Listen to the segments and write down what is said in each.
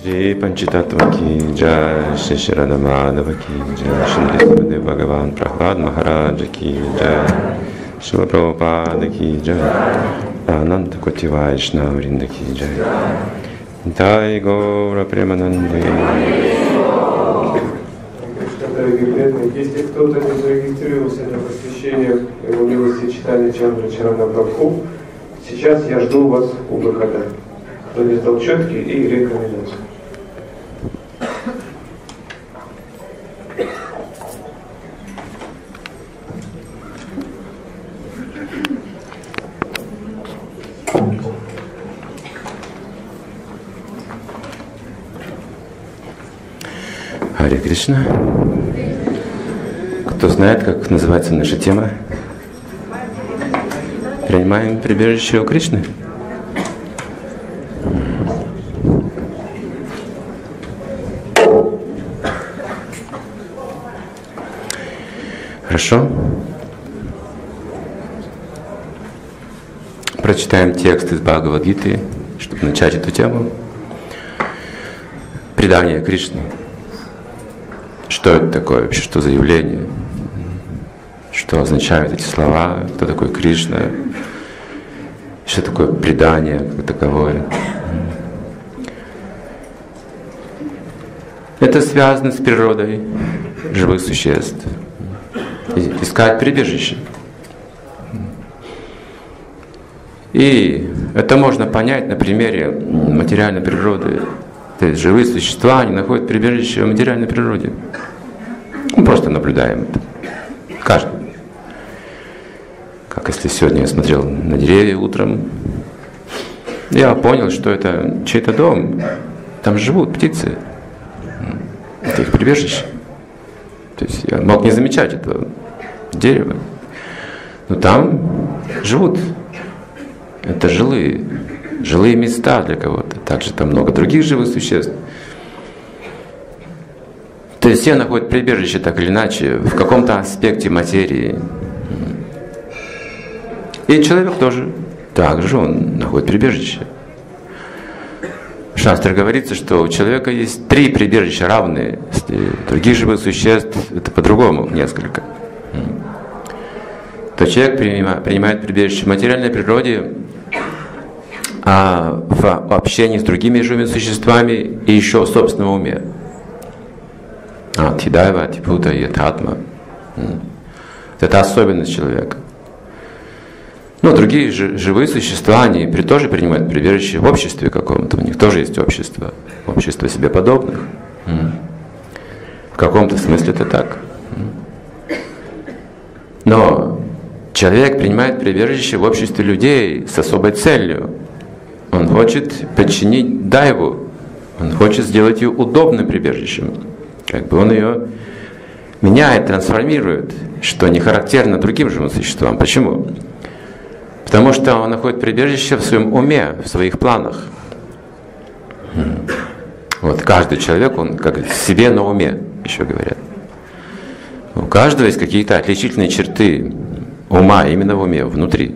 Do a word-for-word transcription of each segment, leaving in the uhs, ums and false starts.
Shri Panchitattva ki jai, Shri Shri Radha Madhava ki jai, Shri Dev Bhagavan Prahlad Maharaj ki jai, Shri Prabhupada ki jai, Ananta Koti Vaishnava Vrinda ki jai, Nitai Gaura Premanande. Дорогие преданные, если кто-то не зарегистрировался на посвящение его милости читания Чандра Чарана Прабху, сейчас я жду вас у выхода. Кто не сдал четки и рекомендации. Харе Кришна. Кто знает, как называется наша тема? Принимаем прибежище у Кришны. Хорошо. Прочитаем текст из Бхагавад-гиты, чтобы начать эту тему. Предание Кришны. Что это такое вообще, что за явление? Что означают эти слова? Кто такой Кришна? Что такое предание как таковое? Это связано с природой живых существ. Искать прибежище. И это можно понять на примере материальной природы. То есть живые существа, они находят прибежище в материальной природе. Мы просто наблюдаем это. Каждый. Как если сегодня я смотрел на деревья утром, я понял, что это чей-то дом. Там живут птицы. Это их прибежище. То есть я мог не замечать этого дерева. Но там живут. Это жилые, жилые места для кого-то. Также там много других живых существ. То есть все находят прибежище так или иначе в каком-то аспекте материи. И человек тоже. Также он находит прибежище. В Шастре говорится, что у человека есть три прибежища равные. Если других живых существ это по-другому несколько. То человек принимает, принимает прибежище в материальной природе, а в общении с другими живыми существами и еще в собственном уме. Тидайва, Атипута и Ататма. Это особенность человека. Но другие живые существа, они тоже принимают прибежище в обществе каком-то. У них тоже есть общество. Общество себе подобных. В каком-то смысле это так. Но человек принимает прибежище в обществе людей с особой целью. Он хочет подчинить дайву. Он хочет сделать ее удобным прибежищем. Как бы он ее меняет, трансформирует, что не характерно другим живым существам. Почему? Потому что он находит прибежище в своем уме, в своих планах. Вот каждый человек, он как себе на уме, еще говорят. У каждого есть какие-то отличительные черты ума именно в уме, внутри.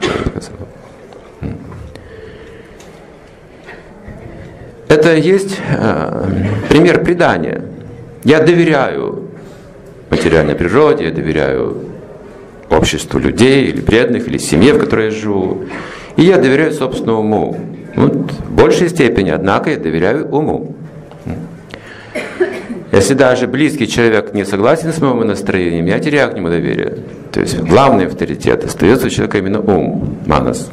Это есть э, пример предания. Я доверяю материальной природе, я доверяю обществу людей, или преданных, или семье, в которой я живу. И я доверяю собственному уму. Вот, в большей степени, однако, я доверяю уму. Если даже близкий человек не согласен с моим настроением, я теряю к нему доверие. То есть главный авторитет остается у человека именно ум, манас.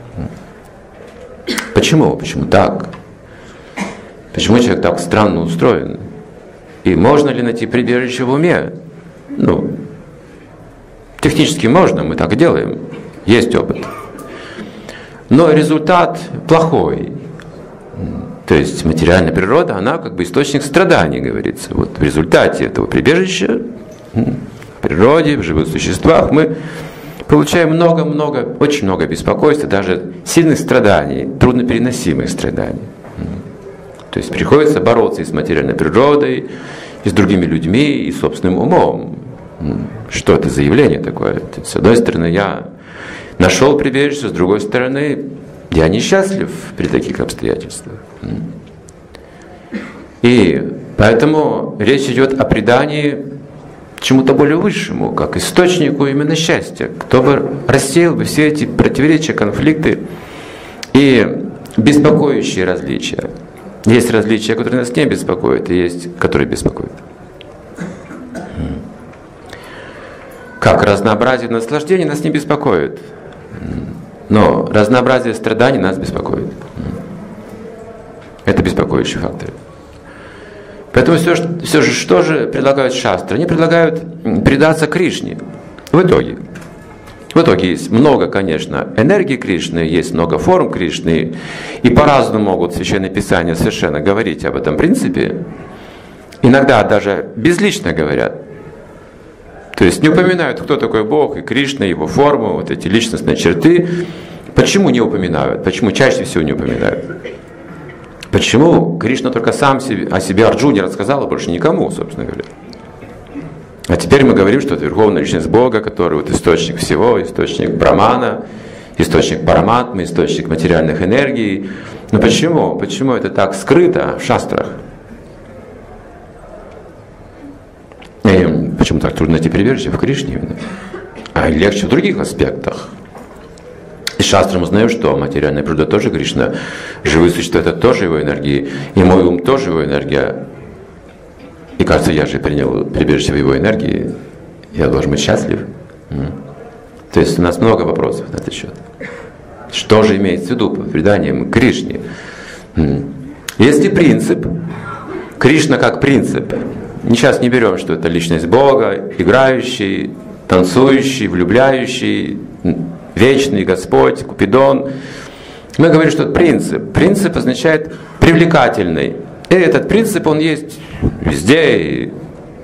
Почему? Почему так? Почему человек так странно устроен? И можно ли найти прибежище в уме? Ну, технически можно, мы так делаем. Есть опыт. Но результат плохой. То есть материальная природа, она как бы источник страданий, говорится. Вот в результате этого прибежища в природе, в живых существах мы получаем много-много, очень много беспокойства, даже сильных страданий, труднопереносимых страданий. То есть приходится бороться и с материальной природой, и с другими людьми, и с собственным умом. Что это за явление такое? С одной стороны, я нашел прибежище, с другой стороны, я несчастлив при таких обстоятельствах. И поэтому речь идет о предании чему-то более высшему, как источнику именно счастья. Кто бы рассеял бы все эти противоречия, конфликты и беспокоящие различия. Есть различия, которые нас не беспокоят, и есть, которые беспокоят. Как разнообразие наслаждений нас не беспокоит, но разнообразие страданий нас беспокоит. Это беспокоящий фактор. Поэтому все, все же, что же предлагают шастры? Они предлагают предаться Кришне. В итоге. В итоге есть много, конечно, энергии Кришны, есть много форм Кришны, и по-разному могут Священное Писание совершенно говорить об этом принципе. Иногда даже безлично говорят. То есть не упоминают, кто такой Бог, и Кришна, его форму, вот эти личностные черты. Почему не упоминают? Почему чаще всего не упоминают? Почему Кришна только сам себе, о себе Арджуне рассказал, а больше никому, собственно говоря? А теперь мы говорим, что это Верховная Личность Бога, который вот источник всего, источник Брамана, источник Параматмы, источник материальных энергий. Но почему? Почему это так скрыто в шастрах? И почему так трудно найти прибежище в Кришне именно? А легче в других аспектах. Из шастры мы узнаем, что материальная природа тоже Кришна, живые существа это тоже его энергии, и мой ум тоже его энергия. И кажется, я же принял прибежище в его энергии, я должен быть счастлив. То есть у нас много вопросов на этот счет. Что же имеется в виду под преданием Кришне? Если принцип, Кришна как принцип, сейчас не берем, что это личность Бога, играющий, танцующий, влюбляющий, вечный Господь, Купидон. Мы говорим, что это принцип. Принцип означает привлекательный. И этот принцип, он есть везде. И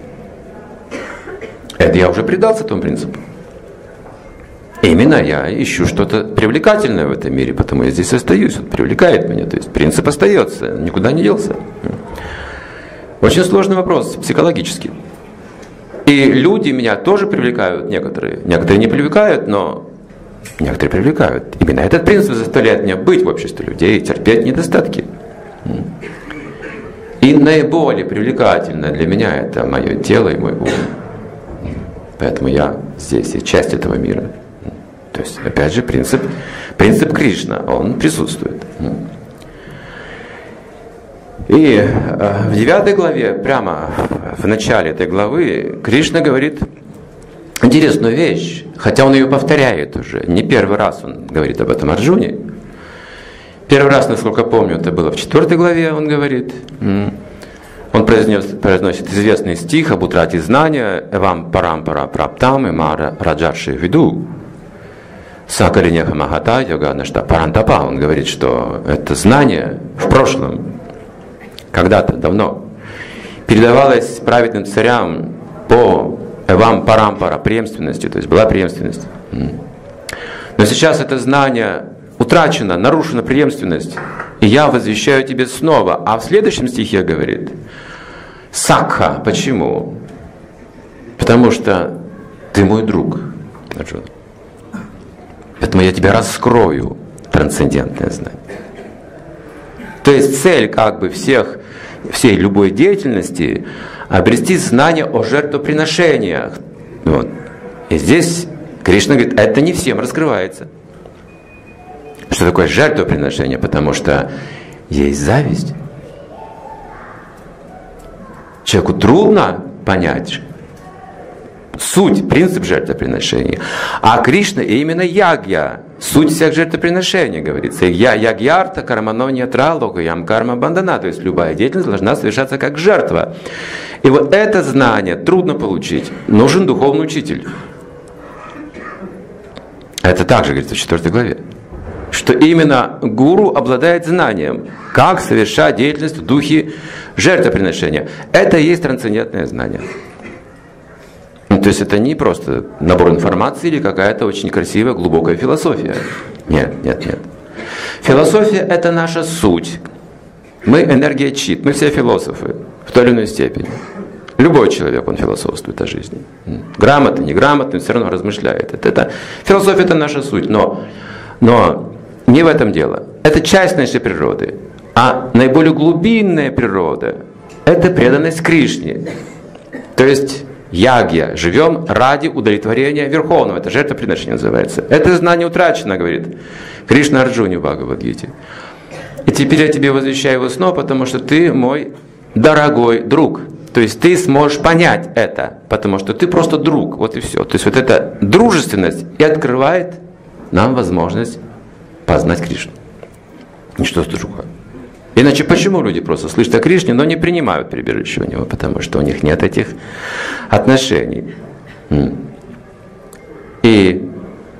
это я уже предался этому принципу. Именно я ищу что-то привлекательное в этом мире, потому я здесь остаюсь. Он привлекает меня. То есть принцип остается, никуда не делся. Очень сложный вопрос, психологический. И люди меня тоже привлекают, некоторые. Некоторые не привлекают, но некоторые привлекают. Именно этот принцип заставляет меня быть в обществе людей и терпеть недостатки. И наиболее привлекательное для меня это мое тело и мой ум. Поэтому я здесь и часть этого мира. То есть, опять же, принцип, принцип Кришна, он присутствует. И в девятой главе, прямо в начале этой главы, Кришна говорит интересную вещь, хотя он ее повторяет уже. Не первый раз он говорит об этом Арджуне. Первый раз, насколько помню, это было в четвертой главе, он говорит. Он произнес, произносит известный стих об утрате знания «Эвам парампара праптам и мара раджарши виду». Сакалинеха махата йога нашта парантапа. Он говорит, что это знание в прошлом, когда-то, давно, передавалось праведным царям по эвам парампара, преемственностью, то есть была преемственность. Но сейчас это знание утрачено, нарушена преемственность, и я возвещаю тебе снова. А в следующем стихе говорит Сакха. Почему? Потому что ты мой друг, Арджуна. Поэтому я тебя раскрою, трансцендентное знание. То есть цель как бы всех, всей любой деятельности обрести знание о жертвоприношениях. Вот. И здесь Кришна говорит, это не всем раскрывается. Что такое жертвоприношение? Потому что есть зависть. Человеку трудно понять суть, принцип жертвоприношения. А Кришна именно ягья, суть всех жертвоприношений, говорится. Я ягьярта кармано нетра локаям карма бандана. То есть любая деятельность должна совершаться как жертва. И вот это знание трудно получить. Нужен духовный учитель. Это также говорится в четвёртой главе. Что именно гуру обладает знанием, как совершать деятельность в духе жертвоприношения. Это и есть трансцендентное знание. То есть это не просто набор информации или какая-то очень красивая, глубокая философия. Нет, нет, нет. Философия – это наша суть. Мы энергия чит, мы все философы в той или иной степени. Любой человек, он философствует о жизни. Грамотный, неграмотный, все равно размышляет. Это, это, философия – это наша суть. Но, но не в этом дело. Это часть нашей природы. А наиболее глубинная природа это преданность Кришне. То есть ягья, живем ради удовлетворения Верховного. Это жертвоприношение называется. Это знание утрачено, говорит Кришна Арджуне в Бхагавад-гите. И теперь я тебе возвещаю его снова, потому что ты мой дорогой друг. То есть ты сможешь понять это, потому что ты просто друг. Вот и все. То есть вот эта дружественность и открывает нам возможность познать Кришну. Ничто другое. Иначе почему люди просто слышат о Кришне, но не принимают прибежище у него? Потому что у них нет этих отношений. И,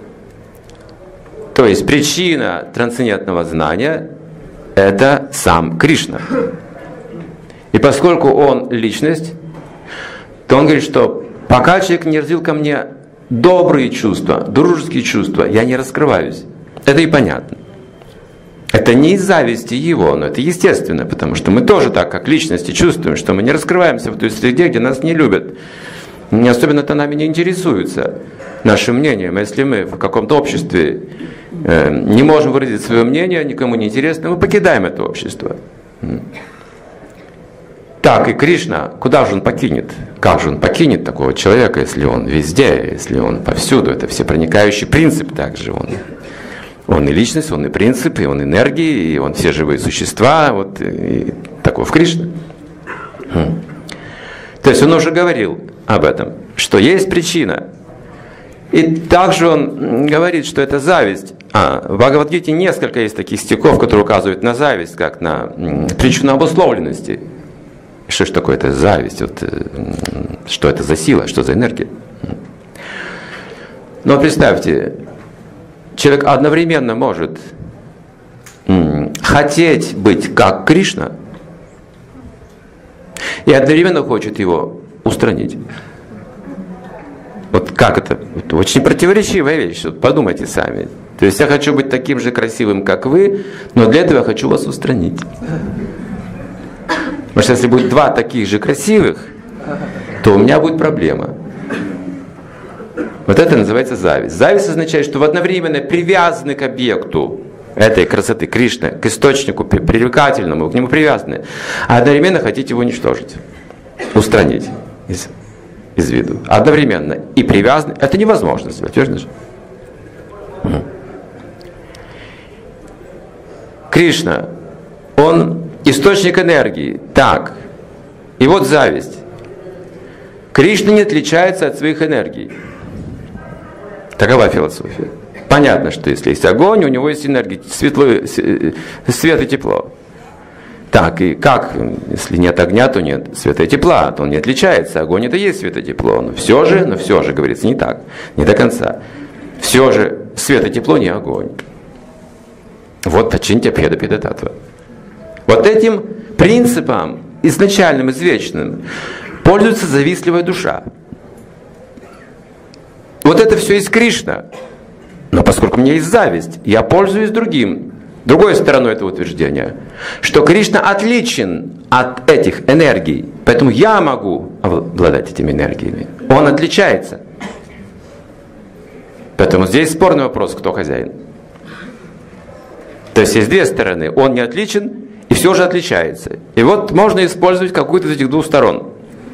то есть причина трансцендентного знания – это сам Кришна. И поскольку он личность, то он говорит, что пока человек не развил ко мне добрые чувства, дружеские чувства, я не раскрываюсь. Это и понятно. Это не из зависти его, но это естественно, потому что мы тоже так, как личности, чувствуем, что мы не раскрываемся в той среде, где нас не любят. Не особенно-то нами не интересуются нашим мнением. Если мы в каком-то обществе э, не можем выразить свое мнение, никому не интересно, мы покидаем это общество. Так и Кришна, куда же он покинет? Как же он покинет такого человека, если он везде, если он повсюду? Это всепроникающий принцип также он. Он и личность, он и принцип, и он энергия, и он все живые существа. Вот и таков Кришна. Хм. То есть он уже говорил об этом, что есть причина. И также он говорит, что это зависть. А, в Бхагавад-гите несколько есть таких стихов, которые указывают на зависть, как на причину обусловленности. Что ж такое это зависть? Вот, что это за сила, что за энергия? Но представьте, человек одновременно может м, хотеть быть как Кришна и одновременно хочет его устранить. Вот как это? Это очень противоречивая вещь. Вот подумайте сами. То есть я хочу быть таким же красивым, как вы, но для этого я хочу вас устранить. Потому что если будет два таких же красивых, то у меня будет проблема. Вот это называется зависть. Зависть означает, что вы одновременно привязаны к объекту этой красоты Кришны, к источнику привлекательному, вы к нему привязаны, а одновременно хотите его уничтожить, устранить из, из виду. Одновременно и привязаны. Это невозможно сделать, верно же? Кришна, он источник энергии. Так. И вот зависть. Кришна не отличается от своих энергий. Такова философия. Понятно, что если есть огонь, у него есть энергия, светло, свет и тепло. Так, и как, если нет огня, то нет света и тепла, то он не отличается. Огонь это и есть свет и тепло. Но все же, но все же, говорится, не так, не до конца. Все же свет и тепло не огонь. Вот починьте педа педа татва. Вот этим принципом, изначальным, извечным, пользуется завистливая душа. Вот это все из Кришна. Но поскольку у меня есть зависть, я пользуюсь другим, другой стороной этого утверждения, что Кришна отличен от этих энергий, поэтому я могу обладать этими энергиями. Он отличается. Поэтому здесь спорный вопрос, кто хозяин. То есть есть две стороны. Он не отличен и все же отличается. И вот можно использовать какую-то из этих двух сторон.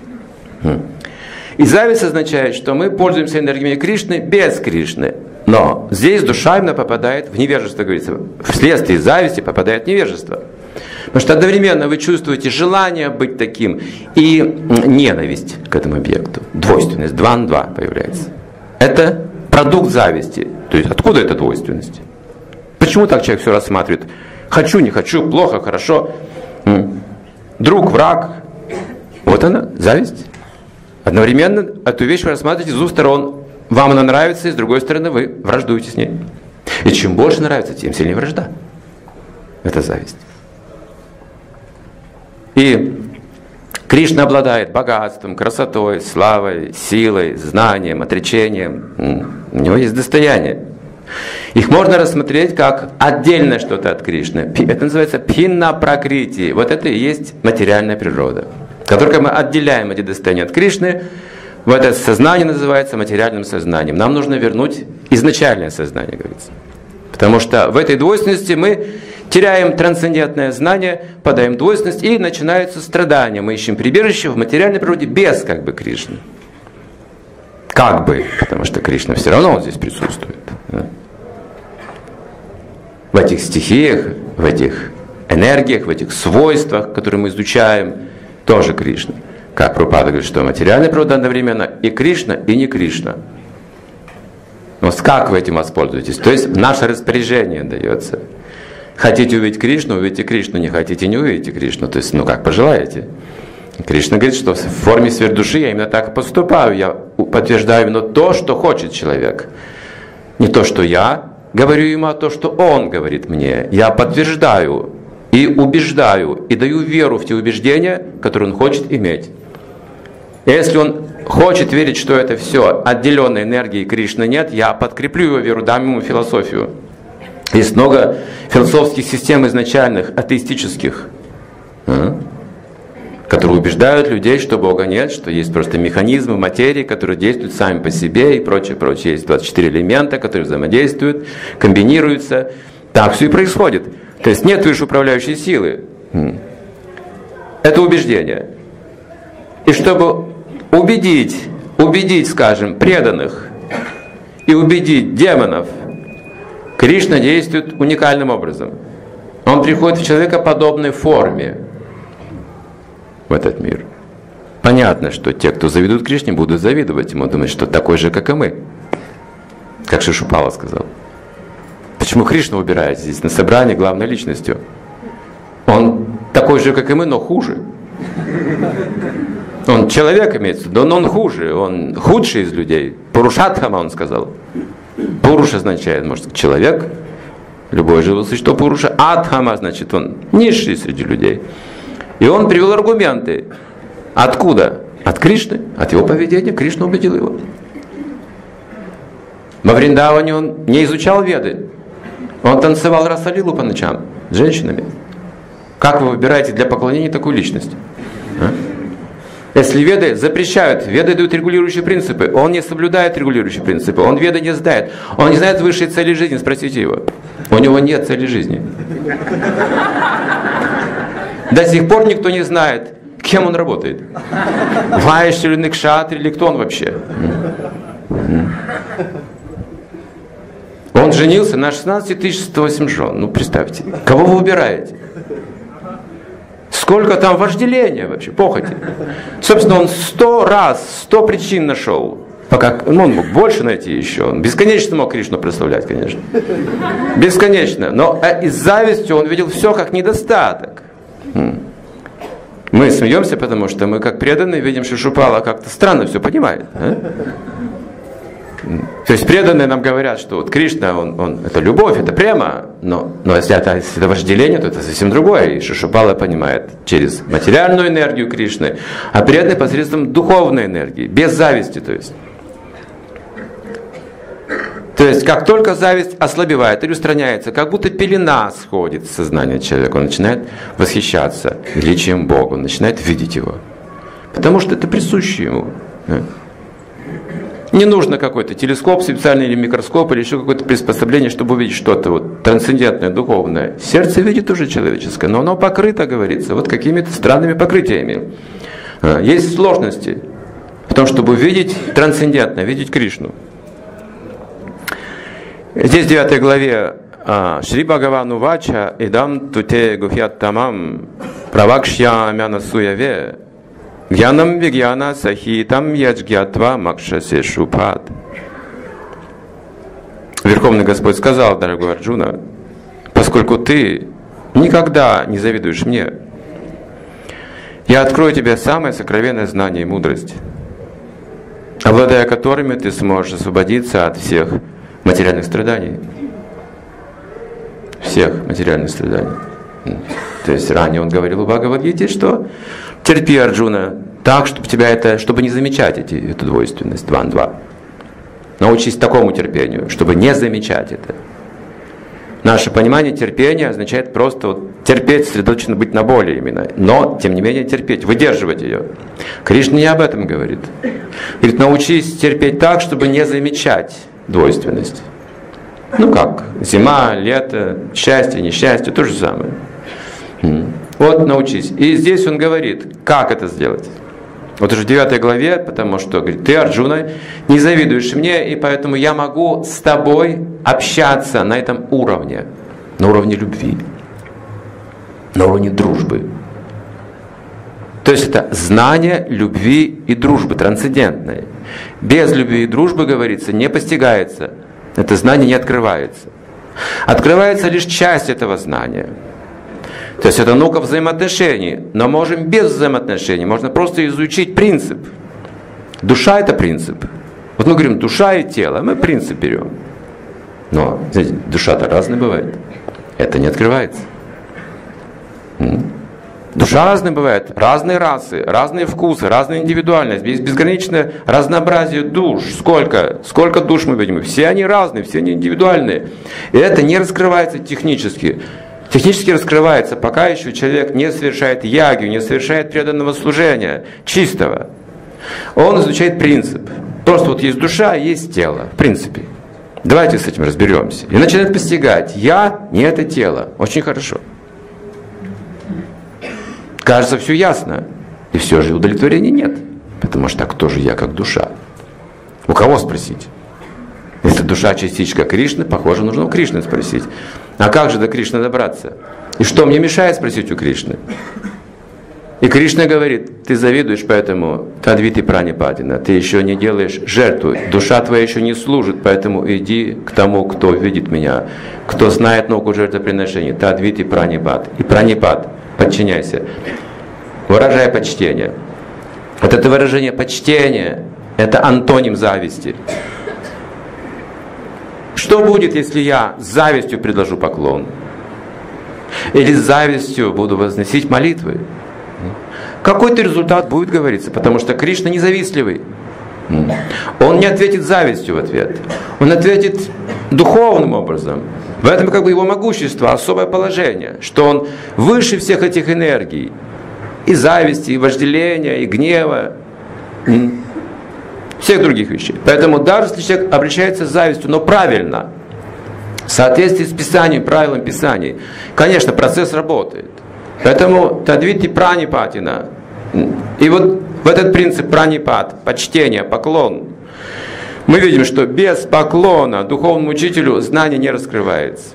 И зависть означает, что мы пользуемся энергиями Кришны без Кришны. Но здесь душа именно попадает в невежество, говорится. Вследствие зависти попадает в невежество. Потому что одновременно вы чувствуете желание быть таким и ненависть к этому объекту. Двойственность, два на два появляется. Это продукт зависти. То есть откуда эта двойственность? Почему так человек все рассматривает? Хочу, не хочу, плохо, хорошо. Друг, враг. Вот она, зависть. Одновременно эту вещь вы рассматриваете с двух сторон. Вам она нравится, и с другой стороны вы враждуете с ней. И чем больше нравится, тем сильнее вражда. Это зависть. И Кришна обладает богатством, красотой, славой, силой, знанием, отречением. У него есть достояние. Их можно рассмотреть как отдельное что-то от Кришны. Это называется пхинна пракрити. Вот это и есть материальная природа. Как только мы отделяем эти достояния от Кришны, вот это сознание называется материальным сознанием. Нам нужно вернуть изначальное сознание, говорится. Потому что в этой двойственности мы теряем трансцендентное знание, подаем двойственность, и начинаются страдания. Мы ищем прибежище в материальной природе без как бы Кришны. Как бы, потому что Кришна все равно он здесь присутствует. Да? В этих стихиях, в этих энергиях, в этих свойствах, которые мы изучаем, тоже Кришна. Как Прабхупада говорит, что материальная природа одновременно и Кришна, и не Кришна. Но как вы этим воспользуетесь? То есть наше распоряжение дается. Хотите увидеть Кришну, увидите Кришну, не хотите, не увидите Кришну. То есть, ну как пожелаете. Кришна говорит, что в форме сверхдуши я именно так и поступаю. Я подтверждаю именно то, что хочет человек. Не то, что я говорю ему, а то, что он говорит мне. Я подтверждаю и убеждаю, и даю веру в те убеждения, которые он хочет иметь. И если он хочет верить, что это все отделенной энергии Кришны нет, я подкреплю его веру, дам ему философию. Есть много философских систем изначальных, атеистических, которые убеждают людей, что Бога нет, что есть просто механизмы материи, которые действуют сами по себе и прочее, прочее. Есть двадцать четыре элемента, которые взаимодействуют, комбинируются. Так все и происходит. То есть нет выше управляющей силы. Это убеждение. И чтобы убедить, убедить, скажем, преданных и убедить демонов, Кришна действует уникальным образом. Он приходит в человекоподобной форме в этот мир. Понятно, что те, кто завидуют Кришне, будут завидовать ему, думать, что такой же, как и мы. Как Шишупала сказал. Почему Кришна выбирает здесь на собрании главной личностью? Он такой же, как и мы, но хуже. Он человек имеется в виду, но он хуже. Он худший из людей. Пурушатхама, он сказал. Пуруш означает, может, человек. Любое живое существо Пуруша. Адхама, значит, он низший среди людей. И он привел аргументы. Откуда? От Кришны, от его поведения. Кришна убедил его. Во Вриндаване он не изучал Веды. Он танцевал расалилу по ночам с женщинами. Как вы выбираете для поклонения такую личность? А? Если Веды запрещают, Веды дают регулирующие принципы, он не соблюдает регулирующие принципы, он Веды не знает, он не знает высшей цели жизни, спросите его. У него нет цели жизни. До сих пор никто не знает, кем он работает. Вайши или Никшатри, или кто он вообще. Он женился на шестнадцати тысячах сто восемь жен. Ну, представьте, кого вы выбираете? Сколько там вожделения вообще, похоти. Собственно, он сто раз, сто причин нашел. Пока, ну, он мог больше найти еще. Он бесконечно мог Кришну прославлять, конечно. Бесконечно. Но из зависти он видел все как недостаток. Мы смеемся, потому что мы, как преданные, видим, что Шишупала как-то странно все понимает. А? То есть преданные нам говорят, что вот Кришна, он, он, это любовь, это према, но, но если, это, если это вожделение, то это совсем другое. И Шишупала понимает через материальную энергию Кришны, а преданные посредством духовной энергии, без зависти, то есть. То есть, как только зависть ослабевает или устраняется, как будто пелена сходит с сознания человека, он начинает восхищаться величием Бога, он начинает видеть его. Потому что это присуще ему. Не нужно какой-то телескоп специальный или микроскоп или еще какое-то приспособление, чтобы увидеть что-то вот трансцендентное, духовное. Сердце видит уже человеческое, но оно покрыто, говорится, вот какими-то странными покрытиями. Есть сложности в том, чтобы увидеть трансцендентное, видеть Кришну. Здесь в девятой главе Шри Бхагавану Вача Идам Туте Гухьят Тамам Правакшья Мянасуяве Гьянам Вигьяна Сахитам Яджгьятва Макшасе Шупад. Верховный Господь сказал, дорогой Арджуна, поскольку ты никогда не завидуешь мне, я открою тебе самое сокровенное знание и мудрость, обладая которыми ты сможешь освободиться от всех материальных страданий. Всех материальных страданий. То есть ранее он говорил у Бхагавад-гите, что терпи, Арджуна, так, чтобы тебя это, чтобы не замечать эти, эту двойственность, два-два. Научись такому терпению, чтобы не замечать это. Наше понимание терпения означает просто вот, терпеть, сосредоточенно быть на боли именно. Но, тем не менее, терпеть, выдерживать ее. Кришна не об этом говорит. Говорит, научись терпеть так, чтобы не замечать двойственность. Ну как, зима, лето, счастье, несчастье, то же самое. Вот научись. И здесь он говорит, как это сделать. Вот уже в девятой главе, потому что, говорит, ты, Арджуна, не завидуешь мне, и поэтому я могу с тобой общаться на этом уровне, на уровне любви, на уровне дружбы. То есть это знание любви и дружбы, трансцендентное. Без любви и дружбы, говорится, не постигается. Это знание не открывается. Открывается лишь часть этого знания. То есть это наука взаимоотношений. Но можем без взаимоотношений. Можно просто изучить принцип. Душа — это принцип. Вот мы говорим, душа и тело. Мы принцип берем. Но, знаете, душа-то разная бывает. Это не открывается. Душа разная бывает, разные расы, разные вкусы, разная индивидуальность, есть безграничное разнообразие душ. Сколько, сколько душ мы видим? Все они разные, все они индивидуальные. И это не раскрывается технически. Технически раскрывается, пока еще человек не совершает ягью, не совершает преданного служения, чистого. Он изучает принцип. Просто вот есть душа, есть тело, в принципе. Давайте с этим разберемся. И начинает постигать. Я не это тело. Очень хорошо. Кажется, все ясно. И все же удовлетворения нет. Потому что так кто же я, как душа? У кого спросить? Если душа частичка Кришны, похоже, нужно у Кришны спросить. А как же до Кришны добраться? И что мне мешает спросить у Кришны? И Кришна говорит, ты завидуешь, поэтому Тадвити Пранипадина, ты еще не делаешь жертву, душа твоя еще не служит, поэтому иди к тому, кто видит меня, кто знает науку жертвоприношений, Тадвити Пранипад. И Пранипад, подчиняйся, выражай почтение. Вот это выражение почтения, это антоним зависти. Что будет, если я с завистью предложу поклон? Или с завистью буду возносить молитвы? Какой-то результат будет, говорится, потому что Кришна независтливый. Он не ответит завистью в ответ. Он ответит духовным образом. В этом как бы его могущество, особое положение, что он выше всех этих энергий. И зависти, и вожделения, и гнева, всех других вещей. Поэтому даже если человек обращается с завистью, но правильно, в соответствии с Писанием, правилам Писаний, конечно, процесс работает. Поэтому Тадвити Пранипатина. И вот в этот принцип пранипат, почтение, поклон, мы видим, что без поклона духовному учителю знание не раскрывается.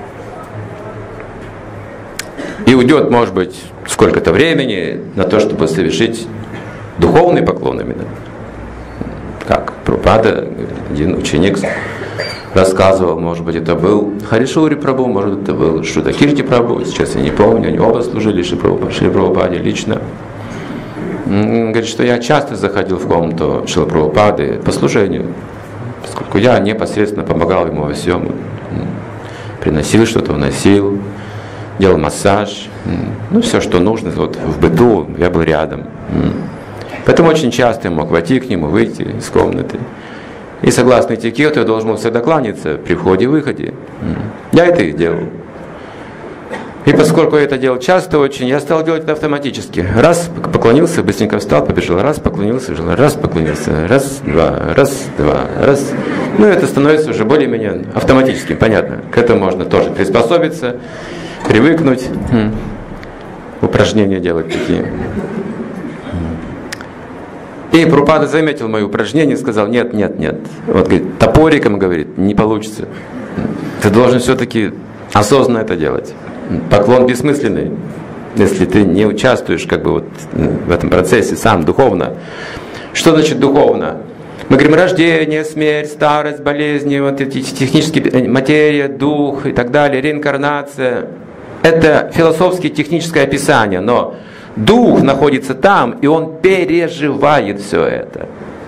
И уйдет, может быть, сколько-то времени на то, чтобы совершить духовный поклон именно. Как Прабхупада, один ученик рассказывал, может быть, это был Харишури Прабху, может, это был Шудакирти Прабху, сейчас я не помню, они оба служили Шри Прабхупаде лично. Он говорит, что я часто заходил в комнату Шрила Прабхупады по служению, поскольку я непосредственно помогал ему во всем. Приносил что-то, уносил, делал массаж, ну все, что нужно, вот в быту я был рядом. Поэтому очень часто я мог войти к нему, выйти из комнаты. И согласно этикету я должен был всегда кланяться при входе и выходе. Я это и делал. И поскольку я это делал часто очень, я стал делать это автоматически. Раз поклонился, быстренько встал, побежал. Раз поклонился, побежал. Раз поклонился. Раз, два, раз, два, раз. Ну, это становится уже более-менее автоматическим, понятно. К этому можно тоже приспособиться, привыкнуть. Упражнения делать такие. И Прабхупада заметил мои упражнения и сказал, нет, нет, нет. Вот, говорит, топориком, говорит, не получится. Ты должен все-таки осознанно это делать. Поклон бессмысленный, если ты не участвуешь как бы вот в этом процессе сам духовно. Что значит духовно? Мы говорим рождение, смерть, старость, болезни, вот эти технические материя, дух и так далее, реинкарнация. Это философское техническое описание, но дух находится там, и он переживает все это.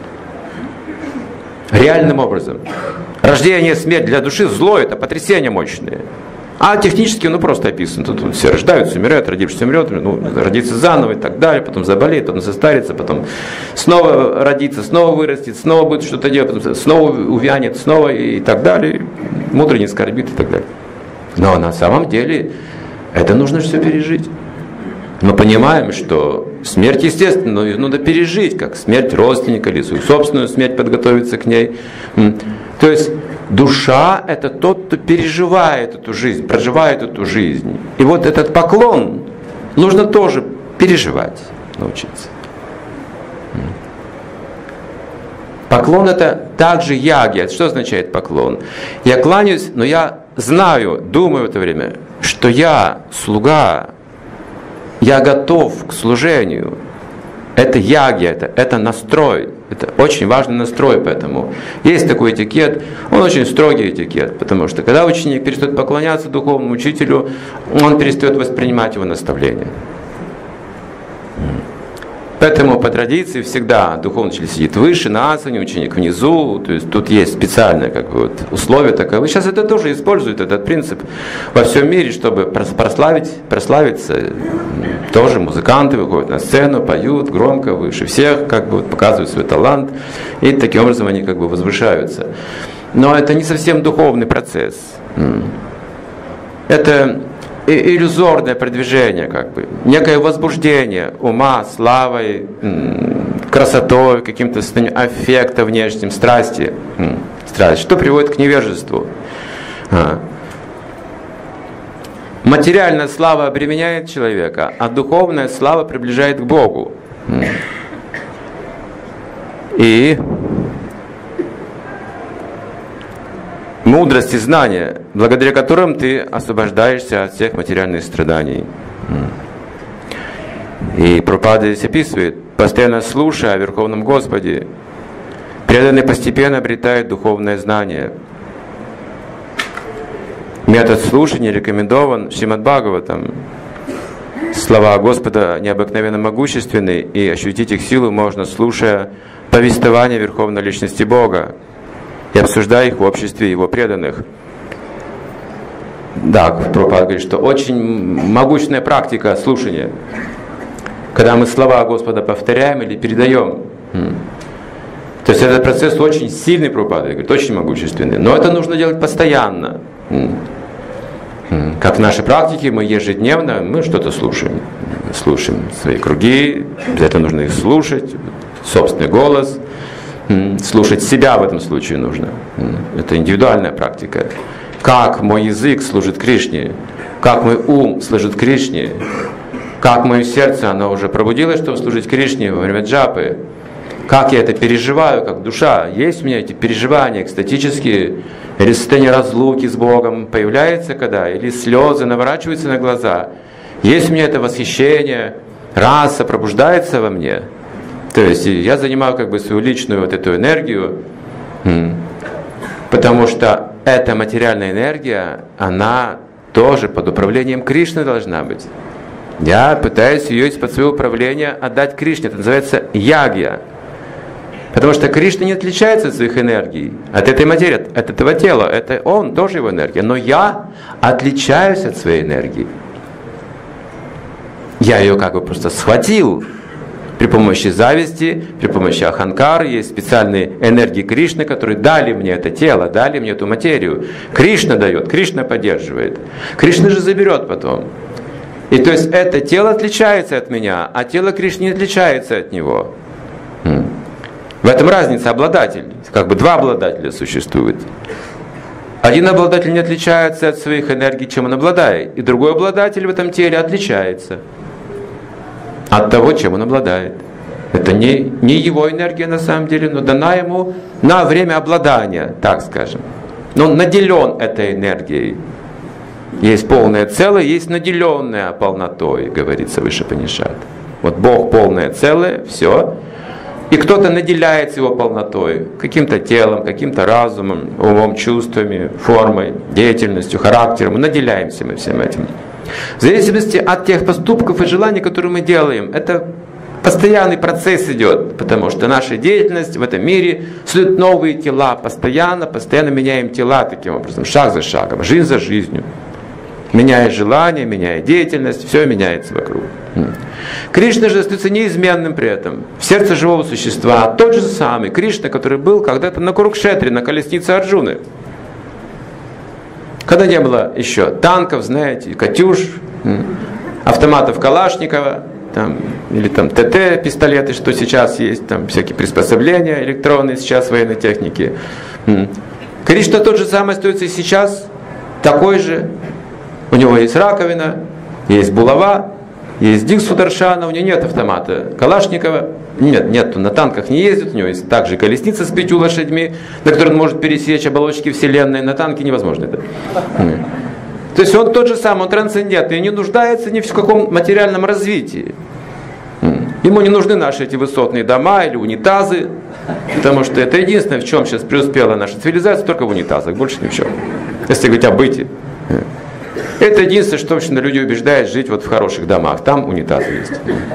Реальным образом. Рождение, смерть для души зло, это потрясение мощное. А технически, ну, просто описано. Тут все рождаются, умирают, родившись умрет, ну, родится заново и так далее, потом заболеет, потом состарится, потом снова родится, снова вырастет, снова будет что-то делать, потом снова увянет, снова и так далее. Мудрый не скорбит и так далее. Но на самом деле это нужно все пережить. Мы понимаем, что смерть, естественно, но ее надо пережить, как смерть родственника или свою собственную смерть, подготовиться к ней. То есть Душа – это тот, кто переживает эту жизнь, проживает эту жизнь. И вот этот поклон нужно тоже переживать, научиться. Поклон – это также ягья. Что означает поклон? Я кланяюсь, но я знаю, думаю в это время, что я слуга, я готов к служению. Это ягья, это, это настрой. Это очень важный настрой, поэтому есть такой этикет, он очень строгий этикет, потому что когда ученик перестает поклоняться духовному учителю, он перестает воспринимать его наставления. Поэтому по традиции всегда духовный учитель сидит выше, на асане, ученик внизу. То есть тут есть специальные как бы, вот, условия таковы. Сейчас это тоже используют, этот принцип во всем мире, чтобы прославить, прославиться. Тоже музыканты выходят на сцену, поют громко, выше всех, как бы вот, показывают свой талант. И таким образом они как бы возвышаются. Но это не совсем духовный процесс. Это иллюзорное продвижение, как бы, некое возбуждение ума, славой, красотой, каким-то состоянием аффекта внешним, страсти, страсть, что приводит к невежеству. Материальная слава обременяет человека, а духовная слава приближает к Богу. И мудрость и знания, благодаря которым ты освобождаешься от всех материальных страданий. И Прабхупада здесь описывает, постоянно слушая о Верховном Господе, преданный постепенно обретает духовное знание. Метод слушания рекомендован в Шримад Бхагаватам. Слова Господа необыкновенно могущественны, и ощутить их силу можно, слушая повествование Верховной Личности Бога и обсуждая их в обществе Его преданных. Да, Прабхупада говорит, что очень могущественная практика слушания, когда мы слова Господа повторяем или передаем. То есть этот процесс очень сильный, Прабхупада говорит, очень могущественный. Но это нужно делать постоянно. Как в нашей практике, мы ежедневно мы что-то слушаем. Слушаем свои круги, обязательно нужно их слушать, собственный голос. Слушать себя в этом случае нужно. Это индивидуальная практика. Как мой язык служит Кришне, как мой ум служит Кришне, как мое сердце, оно уже пробудилось, чтобы служить Кришне во время джапы, как я это переживаю, как душа. Есть у меня эти переживания экстатические, или состояние разлуки с Богом появляется когда, или слезы наворачиваются на глаза. Есть у меня это восхищение, раса пробуждается во мне. То есть я занимаю как бы свою личную вот эту энергию, потому что эта материальная энергия, она тоже под управлением Кришны должна быть. Я пытаюсь ее из-под своего управления отдать Кришне. Это называется ягья. Потому что Кришна не отличается от своих энергий, от этой материи, от этого тела. Это он, тоже его энергия. Но я отличаюсь от своей энергии. Я ее как бы просто схватил. При помощи зависти, при помощи аханкары, есть специальные энергии Кришны, которые дали мне это тело, дали мне эту материю. Кришна дает, Кришна поддерживает. Кришна же заберет потом. И то есть это тело отличается от меня, а тело Кришны не отличается от него. В этом разница обладатель. Как бы два обладателя существует. Один обладатель не отличается от своих энергий, чем он обладает. И другой обладатель в этом теле отличается от того, чем он обладает. Это не, не его энергия на самом деле, но дана ему на время обладания, так скажем. Но он наделен этой энергией. Есть полное целое, есть наделенное полнотой, говорится в Ишупанишад. Вот Бог полное целое, все. И кто-то наделяется его полнотой, каким-то телом, каким-то разумом, умом, чувствами, формой, деятельностью, характером. Мы наделяемся мы всем этим. В зависимости от тех поступков и желаний, которые мы делаем, это постоянный процесс идет, потому что наша деятельность в этом мире создает новые тела, постоянно, постоянно меняем тела таким образом, шаг за шагом, жизнь за жизнью. Меняя желание, меняя деятельность, все меняется вокруг. Кришна же остается неизменным при этом. В сердце живого существа тот же самый Кришна, который был когда-то на Курукшетре, на колеснице Арджуны. Когда не было еще танков, знаете, катюш, автоматов Калашникова, там, или там ТТ, пистолеты, что сейчас есть, там всякие приспособления электронные сейчас военной техники. Кришна тот же самый остается и сейчас, такой же. У него есть раковина, есть булава, есть Дик Сударшана, у него нет автомата Калашникова, нет, нет, на танках не ездит, у него есть также колесница с пятью лошадьми, на которой он может пересечь оболочки Вселенной, на танке невозможно это. То есть он тот же самый, он трансцендентный, и не нуждается ни в каком материальном развитии. Ему не нужны наши эти высотные дома или унитазы, потому что это единственное, в чем сейчас преуспела наша цивилизация, только в унитазах, больше ни в чем. Если говорить о быте. Это единственное, что, в общем, люди убеждают жить вот в хороших домах. Там унитазы есть.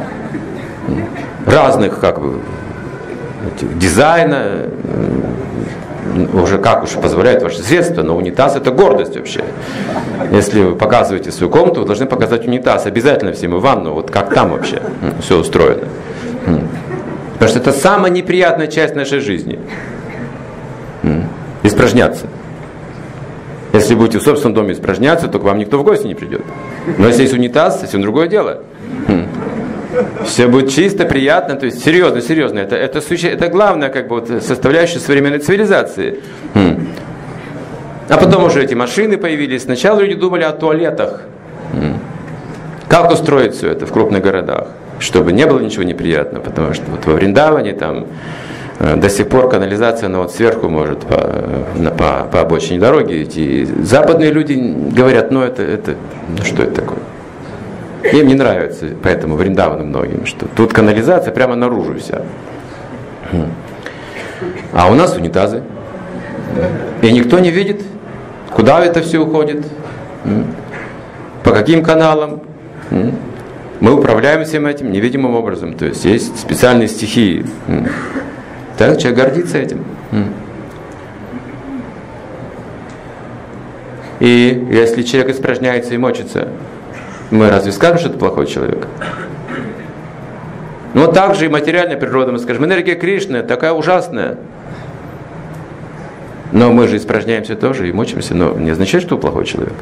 Разных, как бы, этих, дизайна, уже как уж позволяют ваши средства, но унитаз — это гордость вообще. Если вы показываете свою комнату, вы должны показать унитаз. Обязательно всем и ванну, вот как там вообще все устроено. Потому что это самая неприятная часть нашей жизни. Испражняться. Если будете в собственном доме испражняться, то к вам никто в гости не придет. Но если есть унитаз, совсем другое дело. Все будет чисто, приятно, то есть серьезно, серьезно. Это, это, это главная как бы, вот, составляющая современной цивилизации. А потом уже эти машины появились. Сначала люди думали о туалетах. Как устроить все это в крупных городах, чтобы не было ничего неприятного. Потому что вот во Вриндаване там до сих пор канализация, она вот сверху может по, по, по обочине дороги идти. Западные люди говорят, ну это, это, ну что это такое? Им не нравится, поэтому Вриндавану многим, что тут канализация прямо наружу вся. А у нас унитазы. И никто не видит, куда это все уходит, по каким каналам. Мы управляем всем этим невидимым образом. То есть есть специальные стихии. Так человек гордится этим. И если человек испражняется и мочится, мы разве скажем, что это плохой человек? Но так же и материальная природа. Мы скажем, энергия Кришны такая ужасная. Но мы же испражняемся тоже и мочимся. Но не означает, что он плохой человек.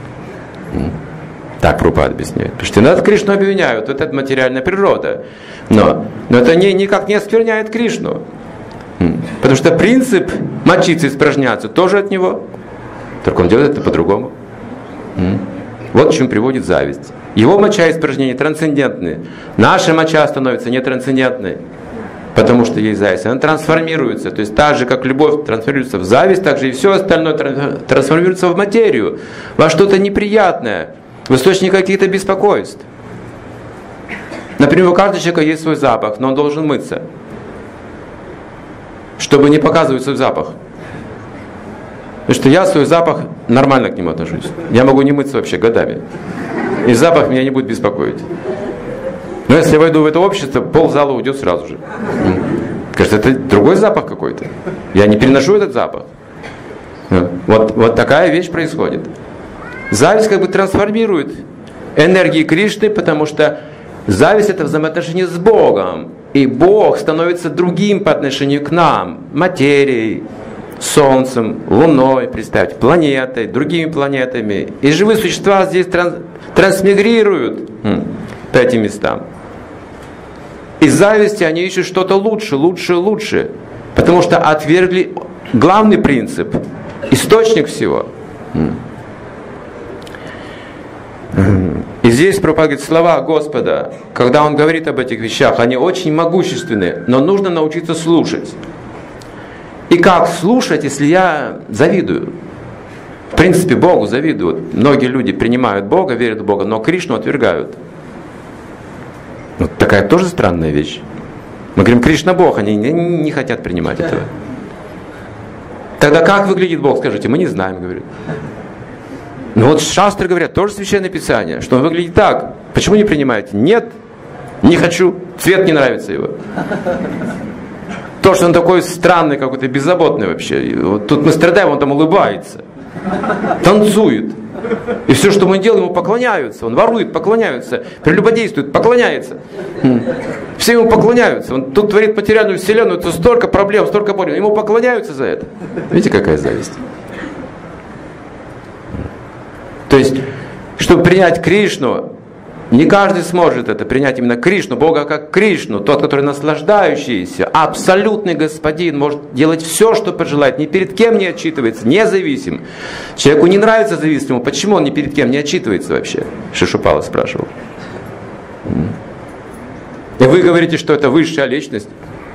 Так Прабхупада объясняет. Потому что иногда Кришну обвиняют. Вот это материальная природа. Но, но это не, никак не оскверняет Кришну. Потому что принцип мочиться и испражняться тоже от него. Только он делает это по-другому. Вот к чему приводит зависть. Его моча и испражнения трансцендентные. Наша моча становится нетрансцендентной. Потому что есть зависть. Она трансформируется. То есть так же, как любовь трансформируется в зависть, так же и все остальное трансформируется в материю. Во что-то неприятное. В источник каких-то беспокойств. Например, у каждого человека есть свой запах, но он должен мыться. Чтобы не показывать свой запах. Потому что я свой запах нормально к нему отношусь. Я могу не мыться вообще годами. И запах меня не будет беспокоить. Но если я войду в это общество, ползала уйдет сразу же. Кажется, это другой запах какой-то. Я не переношу этот запах. Вот, вот такая вещь происходит. Зависть как бы трансформирует энергии Кришны, потому что зависть — это взаимоотношение с Богом. И Бог становится другим по отношению к нам. Материей, Солнцем, Луной, представьте, планетой, другими планетами. И живые существа здесь транс, трансмигрируют м, по этим местам. Из зависти они ищут что-то лучше, лучше, лучше. Потому что отвергли главный принцип, источник всего. И здесь проповедует слова Господа, когда Он говорит об этих вещах, они очень могущественны, но нужно научиться слушать. И как слушать, если я завидую? В принципе, Богу завидуют. Многие люди принимают Бога, верят в Бога, но Кришну отвергают. Вот такая тоже странная вещь. Мы говорим, Кришна Бог, они не, не хотят принимать этого. Тогда как выглядит Бог, скажите? Мы не знаем, говорят. Ну вот шастры говорят, тоже Священное Писание, что он выглядит так. Почему не принимаете? Нет, не хочу, цвет не нравится его. То, что он такой странный, какой-то беззаботный вообще. Вот тут мы страдаем, он там улыбается, танцует. И все, что мы делаем, ему поклоняются. Он ворует, поклоняются. Прелюбодействует, поклоняется. Все ему поклоняются. Он тут творит материальную вселенную, тут столько проблем, столько болей. Ему поклоняются за это. Видите, какая зависть? То есть, чтобы принять Кришну, Не каждый сможет это принять именно Кришну, Бога как Кришну, тот, который наслаждающийся, абсолютный господин, может делать все, что пожелает, ни перед кем не отчитывается, независим. Человеку не нравится зависимому, почему он ни перед кем не отчитывается вообще? Шишупала спрашивал. И вы говорите, что это высшая личность.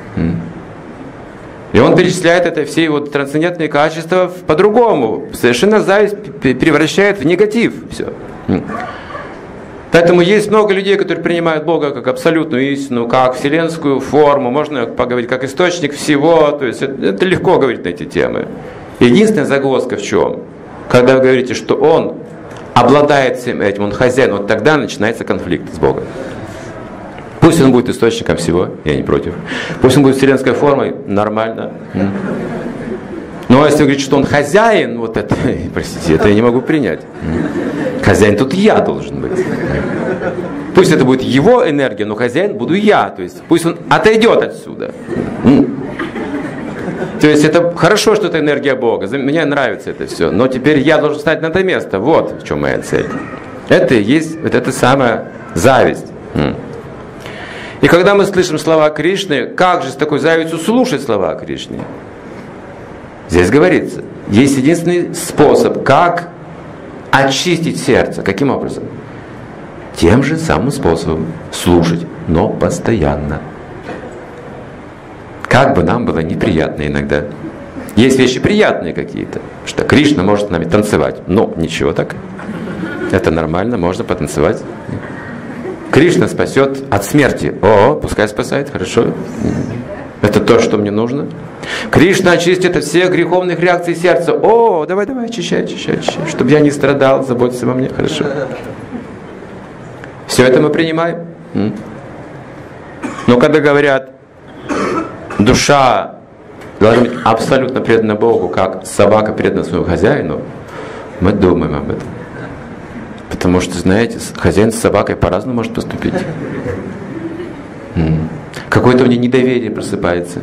И он перечисляет это все его трансцендентные качества по-другому. Совершенно зависть превращает в негатив. Все. Поэтому есть много людей, которые принимают Бога как абсолютную истину, как вселенскую форму, можно поговорить как источник всего, то есть это, это легко говорить на эти темы. Единственная загвоздка в чем? Когда вы говорите, что Он обладает всем этим, Он хозяин, вот тогда начинается конфликт с Богом. Пусть Он будет источником всего, я не против. Пусть Он будет вселенской формой, нормально. Но если вы говорите, что Он хозяин, вот это, простите, это я не могу принять. Хозяин тут я должен быть. Пусть это будет его энергия, но хозяин буду я. То есть пусть он отойдет отсюда. То есть это хорошо, что это энергия Бога. Мне нравится это все. Но теперь я должен встать на это место. Вот в чем моя цель. Это и есть вот эта самая зависть. И когда мы слышим слова Кришны, как же с такой завистью слушать слова Кришны? Здесь говорится, есть единственный способ, как очистить сердце. Каким образом? Тем же самым способом. Слушать, но постоянно. Как бы нам было неприятно иногда. Есть вещи приятные какие-то, что Кришна может с нами танцевать. Но ничего так. Это нормально, можно потанцевать. Кришна спасет от смерти. О, пускай спасает, хорошо. Это то, что мне нужно. Кришна очистит от всех греховных реакций сердца. О, давай, давай, очищай, очищай, очищай. Чтобы я не страдал, заботься обо мне. Хорошо. Все это мы принимаем. Но когда говорят, душа должна быть абсолютно предана Богу, как собака предана своему хозяину, мы думаем об этом. Потому что, знаете, хозяин с собакой по-разному может поступить. Какое-то у нее недоверие просыпается.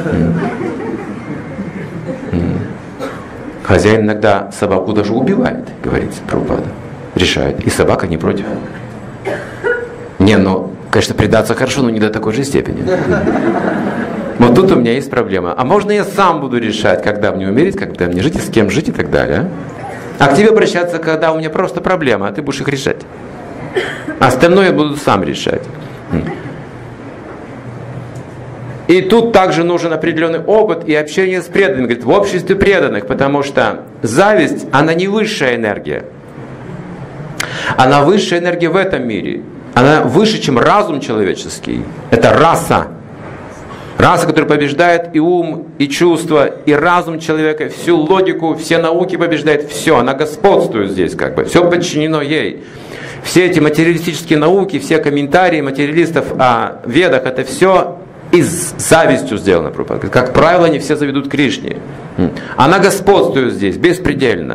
Хозяин иногда собаку даже убивает, говорится Прабхупада. Решает. И собака не против. Не, ну, конечно, предаться хорошо, но не до такой же степени. Вот тут у меня есть проблема. А можно я сам буду решать, когда мне умереть, когда мне жить, и с кем жить и так далее? А, а к тебе обращаться, когда у меня просто проблема, а ты будешь их решать. Остальное я буду сам решать. И тут также нужен определенный опыт и общение с преданными. Говорит, в обществе преданных, потому что зависть, она не высшая энергия. Она высшая энергия в этом мире. Она выше, чем разум человеческий. Это раса. Раса, которая побеждает и ум, и чувства, и разум человека, всю логику, все науки побеждает. Все, она господствует здесь как бы. Все подчинено ей. Все эти материалистические науки, все комментарии материалистов о ведах, это все и с завистью сделано. Как правило, они все заведут к Кришне. Она господствует здесь, беспредельно.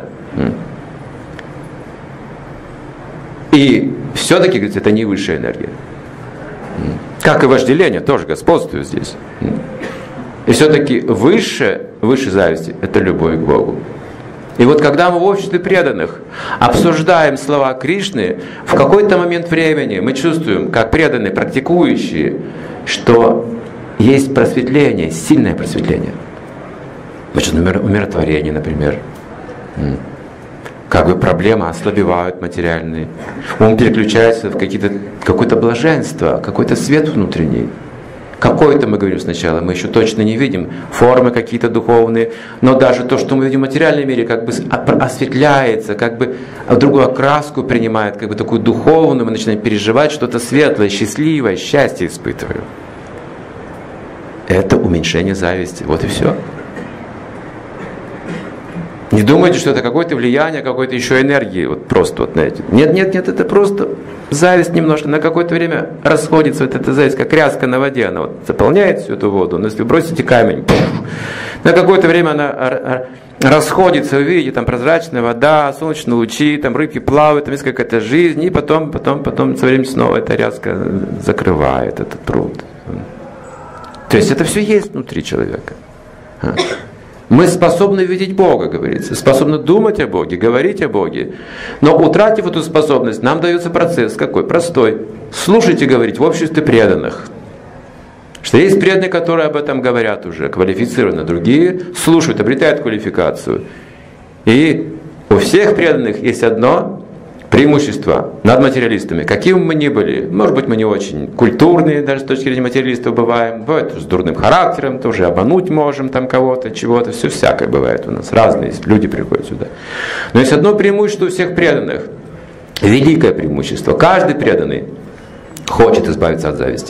И все-таки, говорится, это не высшая энергия. Как и вожделение, тоже господствует здесь. И все-таки выше, выше зависти – это любовь к Богу. И вот когда мы в обществе преданных обсуждаем слова Кришны, в какой-то момент времени мы чувствуем, как преданные, практикующие, что есть просветление, сильное просветление. Значит, умиротворение, например. Как бы проблемы ослабевают материальные. Ум переключается в какие-то, какое-то блаженство, какой-то свет внутренний. Какой-то, мы говорим сначала, мы еще точно не видим. Формы какие-то духовные. Но даже то, что мы видим в материальном мире, как бы осветляется, как бы другую окраску принимает, как бы такую духовную. Мы начинаем переживать что-то светлое, счастливое, счастье испытываем. Это уменьшение зависти. Вот и все. Не думайте, что это какое-то влияние, какой-то еще энергии, вот просто вот, знаете. Нет, нет, нет, это просто зависть немножко, на какое-то время расходится вот эта зависть, как ряска на воде, она вот заполняет всю эту воду, но если вы бросите камень, пуф, на какое-то время она расходится, вы видите, там прозрачная вода, солнечные лучи, там рыбки плавают, там есть какая-то жизнь, и потом, потом, потом со временем снова эта ряска закрывает этот пруд. То есть это все есть внутри человека. Мы способны видеть Бога, говорится, способны думать о Боге, говорить о Боге. Но утратив эту способность, нам дается процесс какой? Простой. Слушайте говорить в обществе преданных. Что есть преданные, которые об этом говорят уже, квалифицированно. Другие слушают, обретают квалификацию. И у всех преданных есть одно преимущество над материалистами. Какими бы мы ни были, может быть, мы не очень культурные, даже с точки зрения материалистов бываем, бывает с дурным характером, тоже обмануть можем там кого-то, чего-то, все всякое бывает у нас, разные люди приходят сюда. Но есть одно преимущество у всех преданных, великое преимущество. Каждый преданный хочет избавиться от зависти.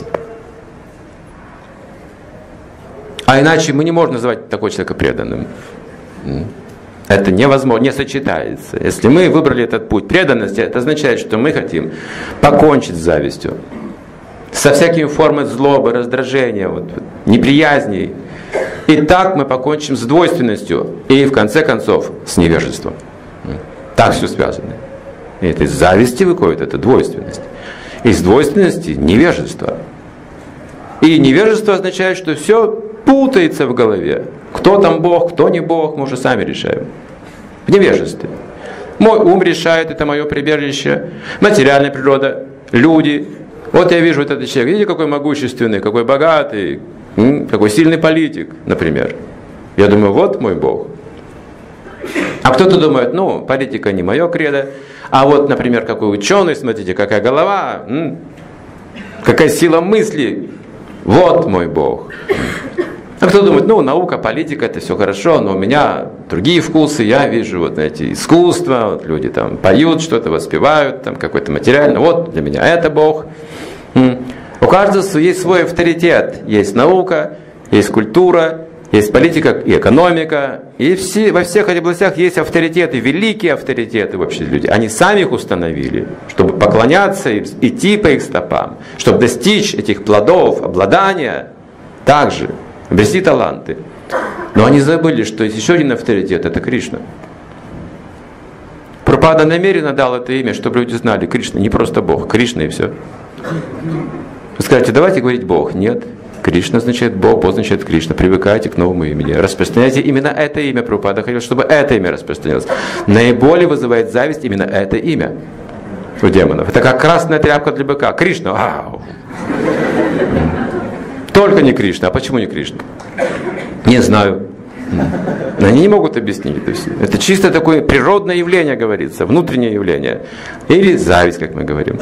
А иначе мы не можем называть такого человека преданным. Это невозможно, не сочетается. Если мы выбрали этот путь преданности, это означает, что мы хотим покончить с завистью. Со всякими формами злобы, раздражения, вот, неприязней. И так мы покончим с двойственностью и, в конце концов, с невежеством. Так все связано. И это из зависти выходит эта двойственность. Из двойственности невежество. И невежество означает, что все путается в голове. Кто там Бог, кто не Бог, мы уже сами решаем. В невежестве. Мой ум решает, это мое прибежище. Материальная природа, люди. Вот я вижу вот этот человек. Видите, какой могущественный, какой богатый, какой сильный политик, например. Я думаю, вот мой Бог. А кто-то думает, ну, политика не мое кредо. А вот, например, какой ученый, смотрите, какая голова, какая сила мысли. Вот мой Бог. А кто думает, ну, наука, политика, это все хорошо, но у меня другие вкусы, я вижу вот эти искусства, вот люди там поют что-то, воспевают, там какой-то материальный, вот для меня это Бог. У каждого есть свой авторитет, есть наука, есть культура, есть политика и экономика, и все, во всех этих областях есть авторитеты, великие авторитеты вообще люди. Они сами их установили, чтобы поклоняться им, идти по их стопам, чтобы достичь этих плодов, обладания также. Обрести таланты. Но они забыли, что есть еще один авторитет, это Кришна. Прабхупада намеренно дал это имя, чтобы люди знали, Кришна не просто Бог, Кришна и все. Вы скажете, давайте говорить Бог. Нет, Кришна означает Бог, Бог означает Кришна. Привыкайте к новому имени. Распространяйте именно это имя. Прабхупада хотел, чтобы это имя распространялось. Наиболее вызывает зависть именно это имя у демонов. Это как красная тряпка для быка. Кришна. Ау. Только не Кришна. А почему не Кришна? Не знаю. Они не могут объяснить это все. Это чисто такое природное явление, говорится, внутреннее явление. Или зависть, как мы говорим.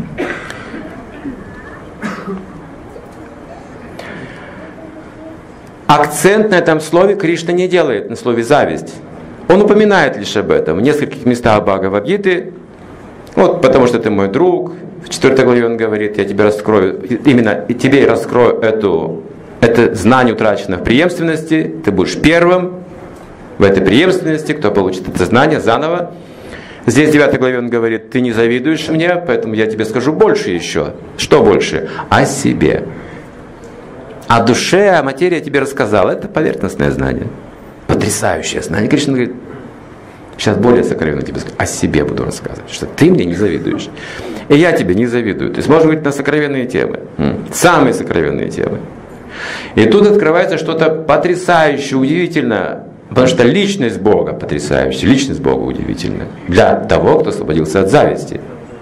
Акцент на этом слове Кришна не делает, на слове зависть. Он упоминает лишь об этом. В нескольких местах Бхагавад-гиты. Вот, потому что ты мой друг. В четвертой главе он говорит, я тебе раскрою, именно и тебе раскрою эту, это знание утрачено в преемственности, ты будешь первым в этой преемственности, кто получит это знание заново. Здесь в девятой главе он говорит, ты не завидуешь мне, поэтому я тебе скажу больше еще. Что больше? О себе. О душе, о материи я тебе рассказал. Это поверхностное знание. Потрясающее знание. Кришна говорит, сейчас более сокровенно тебе скажу, о себе буду рассказывать, что ты мне не завидуешь. И я тебе не завидую. То есть можно говорить на сокровенные темы. Самые сокровенные темы. И тут открывается что-то потрясающее, удивительное. Потому что личность Бога потрясающая. Личность Бога удивительная. Для того, кто освободился от зависти.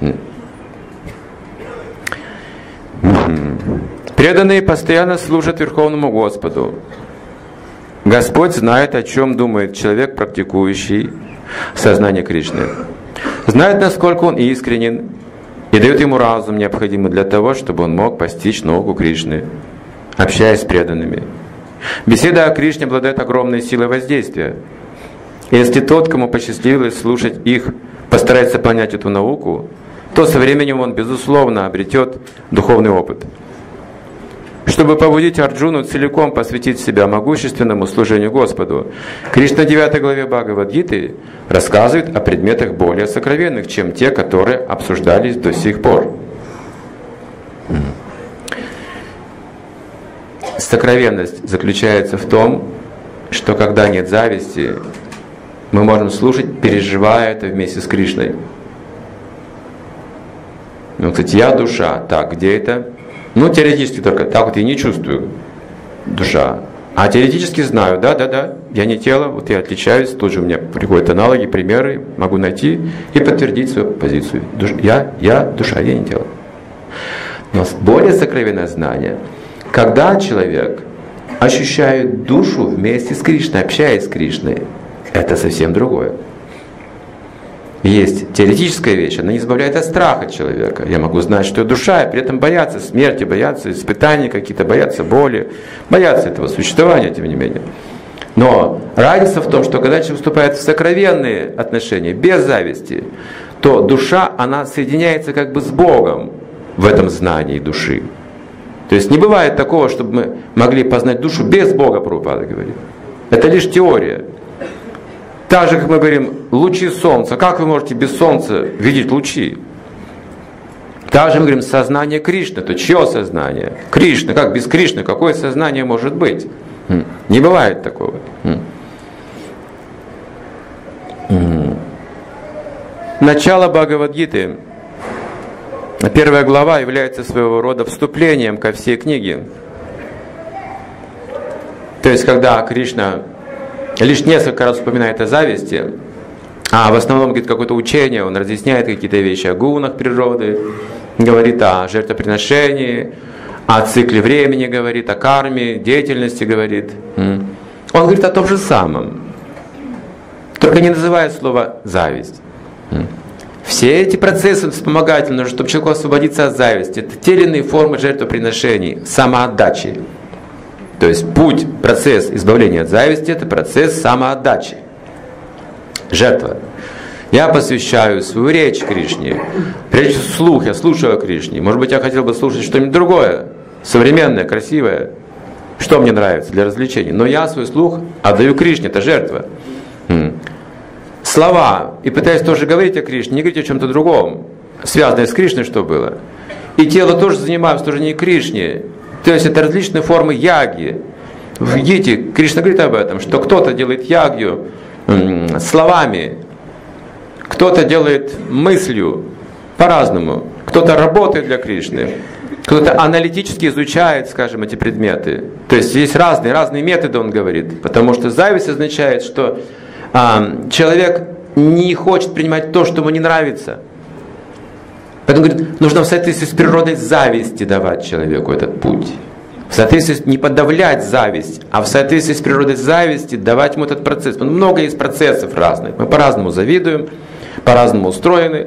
Преданные постоянно служат Верховному Господу. Господь знает, о чем думает человек, практикующий сознание Кришны. Знает, насколько он искренен, и дает ему разум, необходимый для того, чтобы он мог постичь науку Кришны, общаясь с преданными. Беседа о Кришне обладает огромной силой воздействия. И если тот, кому посчастливилось слушать их, постарается понять эту науку, то со временем он, безусловно, обретет духовный опыт. Чтобы побудить Арджуну целиком посвятить себя могущественному служению Господу, Кришна в девятой главе Бхагавад-гиты рассказывает о предметах более сокровенных, чем те, которые обсуждались до сих пор. Сокровенность заключается в том, что когда нет зависти, мы можем слушать, переживая это вместе с Кришной. Ну, кстати, я душа. Так, где это? Ну, теоретически только так вот я не чувствую душа. А теоретически знаю, да, да, да, я не тело, вот я отличаюсь, тут же у меня приходят аналоги, примеры, могу найти и подтвердить свою позицию. Душ, я, я душа, я не тело. Но более сокровенное знание, когда человек ощущает душу вместе с Кришной, общаясь с Кришной, это совсем другое. Есть теоретическая вещь, она не избавляет от страха человека. Я могу знать, что я душа, и при этом бояться смерти, бояться испытаний какие-то, бояться боли, бояться этого существования, тем не менее. Но разница в том, что когда человек вступает в сокровенные отношения, без зависти, то душа, она соединяется как бы с Богом в этом знании души. То есть не бывает такого, чтобы мы могли познать душу без Бога, Прабхупада говорит. Это лишь теория. Так же, как мы говорим, лучи солнца. Как вы можете без солнца видеть лучи? Так же мы говорим, сознание Кришны. То чье сознание? Кришна. Как без Кришны? Какое сознание может быть? Не бывает такого. Начало Бхагавад-гиты. Первая глава является своего рода вступлением ко всей книге. То есть, когда Кришна лишь несколько раз упоминает о зависти, а в основном говорит какое-то учение, он разъясняет какие-то вещи о гунах природы, говорит о жертвоприношении, о цикле времени говорит, о карме, деятельности говорит. Он говорит о том же самом, только не называет слово «зависть». Все эти процессы вспомогательные, чтобы человеку освободиться от зависти, это те или иные формы жертвоприношений, самоотдачи. То есть путь, процесс избавления от зависти – это процесс самоотдачи. Жертва. Я посвящаю свою речь Кришне. Речь вслух, я слушаю о Кришне. Может быть, я хотел бы слушать что-нибудь другое, современное, красивое, что мне нравится для развлечений. Но я свой слух отдаю Кришне, это жертва. Слова. И пытаюсь тоже говорить о Кришне, не говорить о чем-то другом, связанное с Кришной, что было. И тело тоже занимаю в служении Кришне. То есть это различные формы яги. В Гите Кришна говорит об этом, что кто-то делает ягью м- словами, кто-то делает мыслью по-разному, кто-то работает для Кришны, кто-то аналитически изучает, скажем, эти предметы. То есть есть разные, разные методы, он говорит, потому что зависть означает, что а, человек не хочет принимать то, что ему не нравится. Поэтому, говорит, нужно в соответствии с природой зависти давать человеку этот путь. В соответствии, не подавлять зависть, а в соответствии с природой зависти давать ему этот процесс. Много есть процессов разных. Мы по-разному завидуем, по-разному устроены.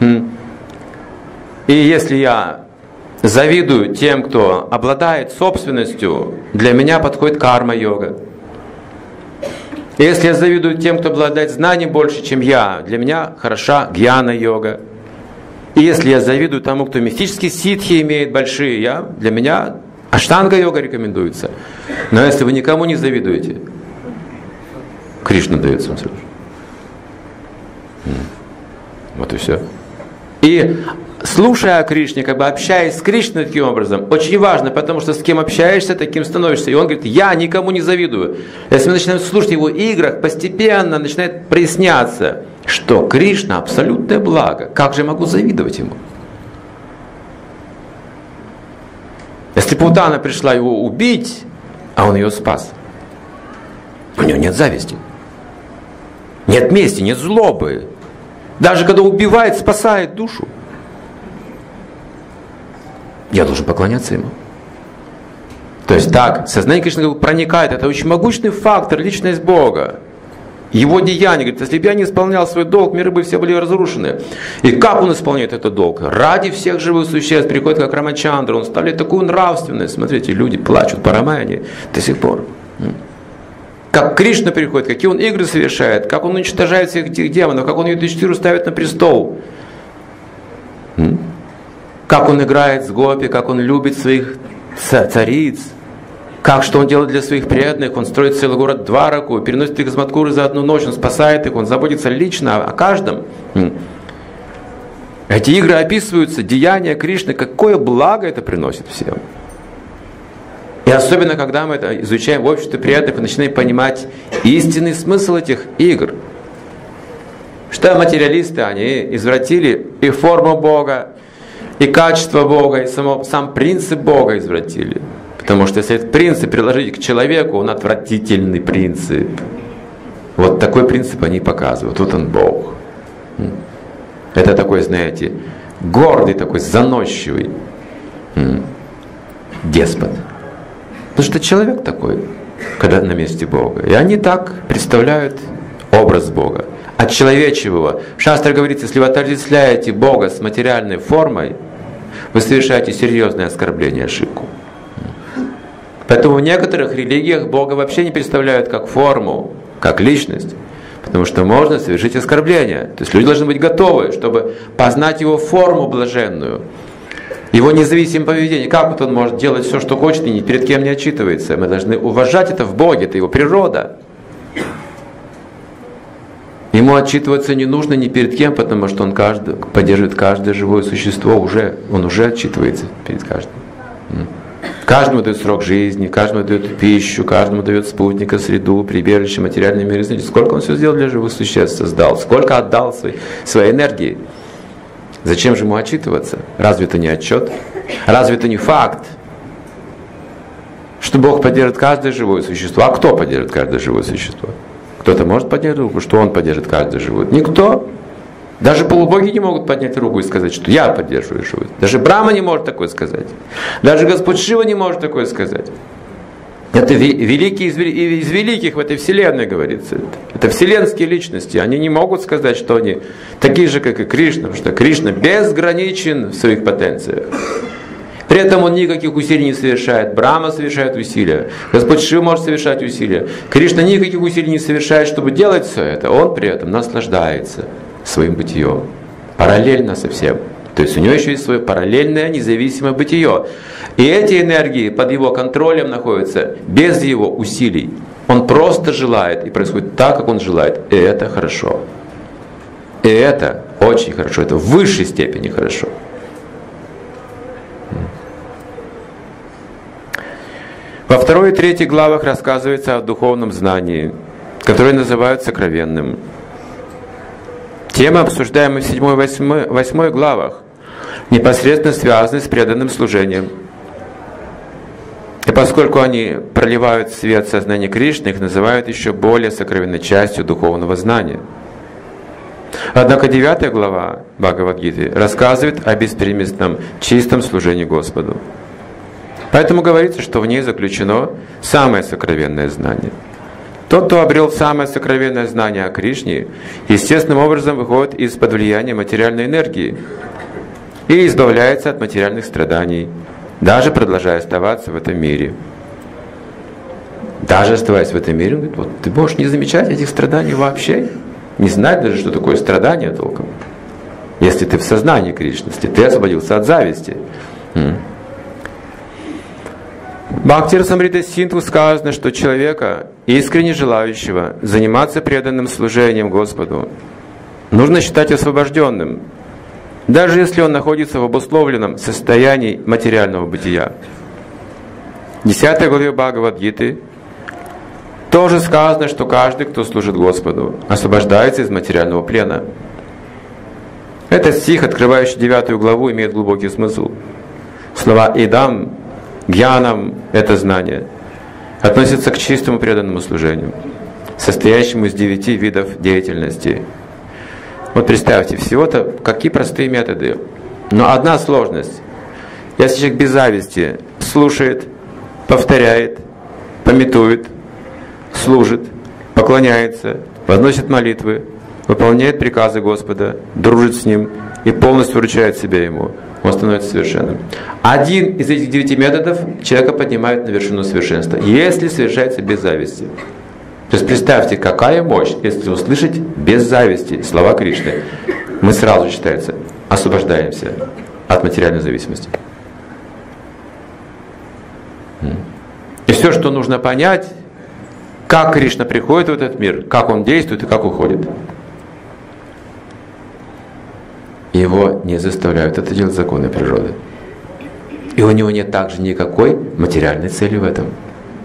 И если я завидую тем, кто обладает собственностью, для меня подходит карма-йога. И если я завидую тем, кто обладает знанием больше, чем я, для меня хороша гьяна-йога. И если я завидую тому, кто мистические ситхи имеет большие, я, для меня аштанга-йога рекомендуется. Но если вы никому не завидуете, Кришна дается вам сразу. Вот и все. И слушая о Кришне, как бы общаясь с Кришной таким образом, очень важно, потому что с кем общаешься, таким становишься. И он говорит, я никому не завидую. Если мы начинаем слушать его играх, постепенно начинает проясняться, что Кришна абсолютное благо. Как же я могу завидовать ему? Если Путана пришла его убить, а он ее спас, у него нет зависти, нет мести, нет злобы. Даже когда убивает, спасает душу. Я должен поклоняться ему. То есть так, сознание Кришны проникает, это очень могущественный фактор, личность Бога. Его деяния, говорит, если бы я не исполнял свой долг, миры бы все были разрушены. И как он исполняет этот долг? Ради всех живых существ приходит как Рамачандра, он ставит такую нравственность. Смотрите, люди плачут по Рамаяне до сих пор. Как Кришна приходит, какие он игры совершает, как он уничтожает всех этих демонов, как он Юдхиштхиру ставит на престол. Как он играет с гопи, как он любит своих цариц. Как, что он делает для своих преданных, он строит целый город Двараку, переносит их из Мадхуры за одну ночь, он спасает их, он заботится лично о каждом. Эти игры описываются, деяния Кришны, какое благо это приносит всем. И особенно, когда мы это изучаем в обществе преданных, мы начинаем понимать истинный смысл этих игр. Что материалисты, они извратили и форму Бога, и качество Бога, и само, сам принцип Бога извратили. Потому что если этот принцип приложить к человеку, он отвратительный принцип. Вот такой принцип они показывают. Вот он Бог. Это такой, знаете, гордый такой, заносчивый деспот. Потому что человек такой, когда на месте Бога. И они так представляют образ Бога. От человечего. В Шастре говорится, если вы отождествляете Бога с материальной формой, вы совершаете серьезное оскорбление, ошибку. Поэтому в некоторых религиях Бога вообще не представляют как форму, как личность. Потому что можно совершить оскорбление. То есть люди должны быть готовы, чтобы познать Его форму блаженную. Его независимое поведение. Как вот он может делать все, что хочет, и ни перед кем не отчитывается. Мы должны уважать это в Боге, это Его природа. Ему отчитываться не нужно ни перед кем, потому что он каждый, поддерживает каждое живое существо, уже, он уже отчитывается перед каждым. Каждому дает срок жизни, каждому дает пищу, каждому дает спутника, среду, прибежище, материальный мир. Сколько он все сделал для живых существ, создал, сколько отдал своей, своей энергии. Зачем же ему отчитываться? Разве это не отчет? Разве это не факт? Что Бог поддержит каждое живое существо. А кто поддержит каждое живое существо? Кто-то может поднять руку, что он поддержит каждое живое? Никто. Даже полубоги не могут поднять руку и сказать, что я поддерживаю живое. Даже Брахма не может такое сказать. Даже Господь Шива не может такое сказать. Это великие из, из великих в этой вселенной, говорится. Это вселенские личности. Они не могут сказать, что они такие же, как и Кришна, потому что Кришна безграничен в своих потенциях. При этом он никаких усилий не совершает. Брахма совершает усилия. Господь Шива может совершать усилия. Кришна никаких усилий не совершает, чтобы делать все это. Он при этом наслаждается своим бытием. Параллельно со всем. То есть у него еще есть свое параллельное независимое бытие. И эти энергии под его контролем находятся без его усилий. Он просто желает, и происходит так, как он желает. И это хорошо. И это очень хорошо. Это в высшей степени хорошо. Во второй и третьей главах рассказывается о духовном знании, которое называют сокровенным. Темы, обсуждаемые в седьмой и восьмой главах, непосредственно связаны с преданным служением. И поскольку они проливают свет сознания Кришны, их называют еще более сокровенной частью духовного знания. Однако девятая глава Бхагавад-гиты рассказывает о беспереместном чистом служении Господу. Поэтому говорится, что в ней заключено самое сокровенное знание. Тот, кто обрел самое сокровенное знание о Кришне, естественным образом выходит из-под влияния материальной энергии и избавляется от материальных страданий, даже продолжая оставаться в этом мире. Даже оставаясь в этом мире, он говорит, вот ты можешь не замечать этих страданий вообще, не знать даже, что такое страдание толком. Если ты в сознании Кришны, если ты освободился от зависти. Бхакти-расамрита Синдху сказано, что человека, искренне желающего заниматься преданным служением Господу, нужно считать освобожденным, даже если он находится в обусловленном состоянии материального бытия. В десятой главе Бхагавад-гиты тоже сказано, что каждый, кто служит Господу, освобождается из материального плена. Этот стих, открывающий девятую главу, имеет глубокий смысл. Слова «идам», «гьянам» — это знание, относятся к чистому преданному служению, состоящему из девяти видов деятельности. Вот представьте, всего-то какие простые методы. Но одна сложность. Если человек без зависти слушает, повторяет, памятует, служит, поклоняется, возносит молитвы, выполняет приказы Господа, дружит с Ним и полностью вручает себя Ему, он становится совершенным. Один из этих девяти методов человека поднимает на вершину совершенства, если совершается без зависти. То есть представьте, какая мощь, если услышать без зависти слова Кришны. Мы сразу, считается, освобождаемся от материальной зависимости. И все, что нужно понять, как Кришна приходит в этот мир, как он действует и как уходит. Его не заставляют это делать законы природы. И у него нет также никакой материальной цели в этом.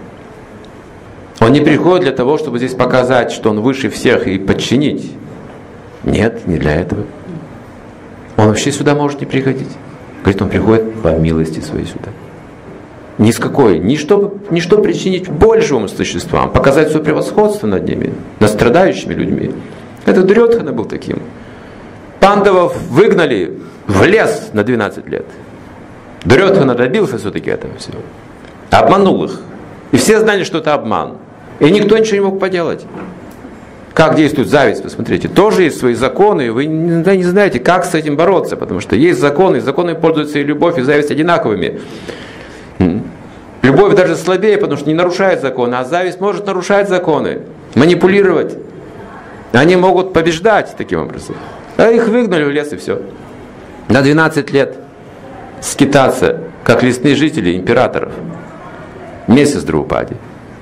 Он не приходит для того, чтобы здесь показать, что он выше всех и подчинить. Нет, не для этого. Он вообще сюда может не приходить. Говорит, он приходит по милости своей сюда. Ни с какой. Ни чтобы, ни чтобы причинить боль живым существам, показать свое превосходство над ними, над страдающими людьми. Это Дурьодхана был таким. Пандавов выгнали в лес на двенадцать лет. Дурьодхана добился все-таки этого всего. Обманул их. И все знали, что это обман. И никто ничего не мог поделать. Как действует зависть, посмотрите. Тоже есть свои законы, и вы иногда не знаете, как с этим бороться, потому что есть законы, и законы пользуются и любовь, и зависть одинаковыми. Любовь даже слабее, потому что не нарушает законы, а зависть может нарушать законы, манипулировать. Они могут побеждать таким образом. А их выгнали в лес и все. На двенадцать лет скитаться, как лесные жители императоров. Месяц Драупади.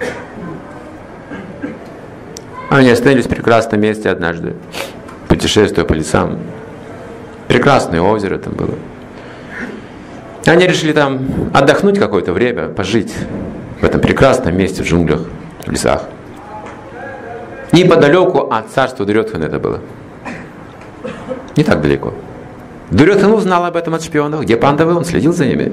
Они остановились в прекрасном месте однажды, путешествуя по лесам. Прекрасное озеро там было. Они решили там отдохнуть какое-то время, пожить в этом прекрасном месте, в джунглях, в лесах. Неподалеку от царства Дурьодхана это было. Не так далеко. Дурьодхан узнал об этом от шпионов. Где пандавы, он следил за ними.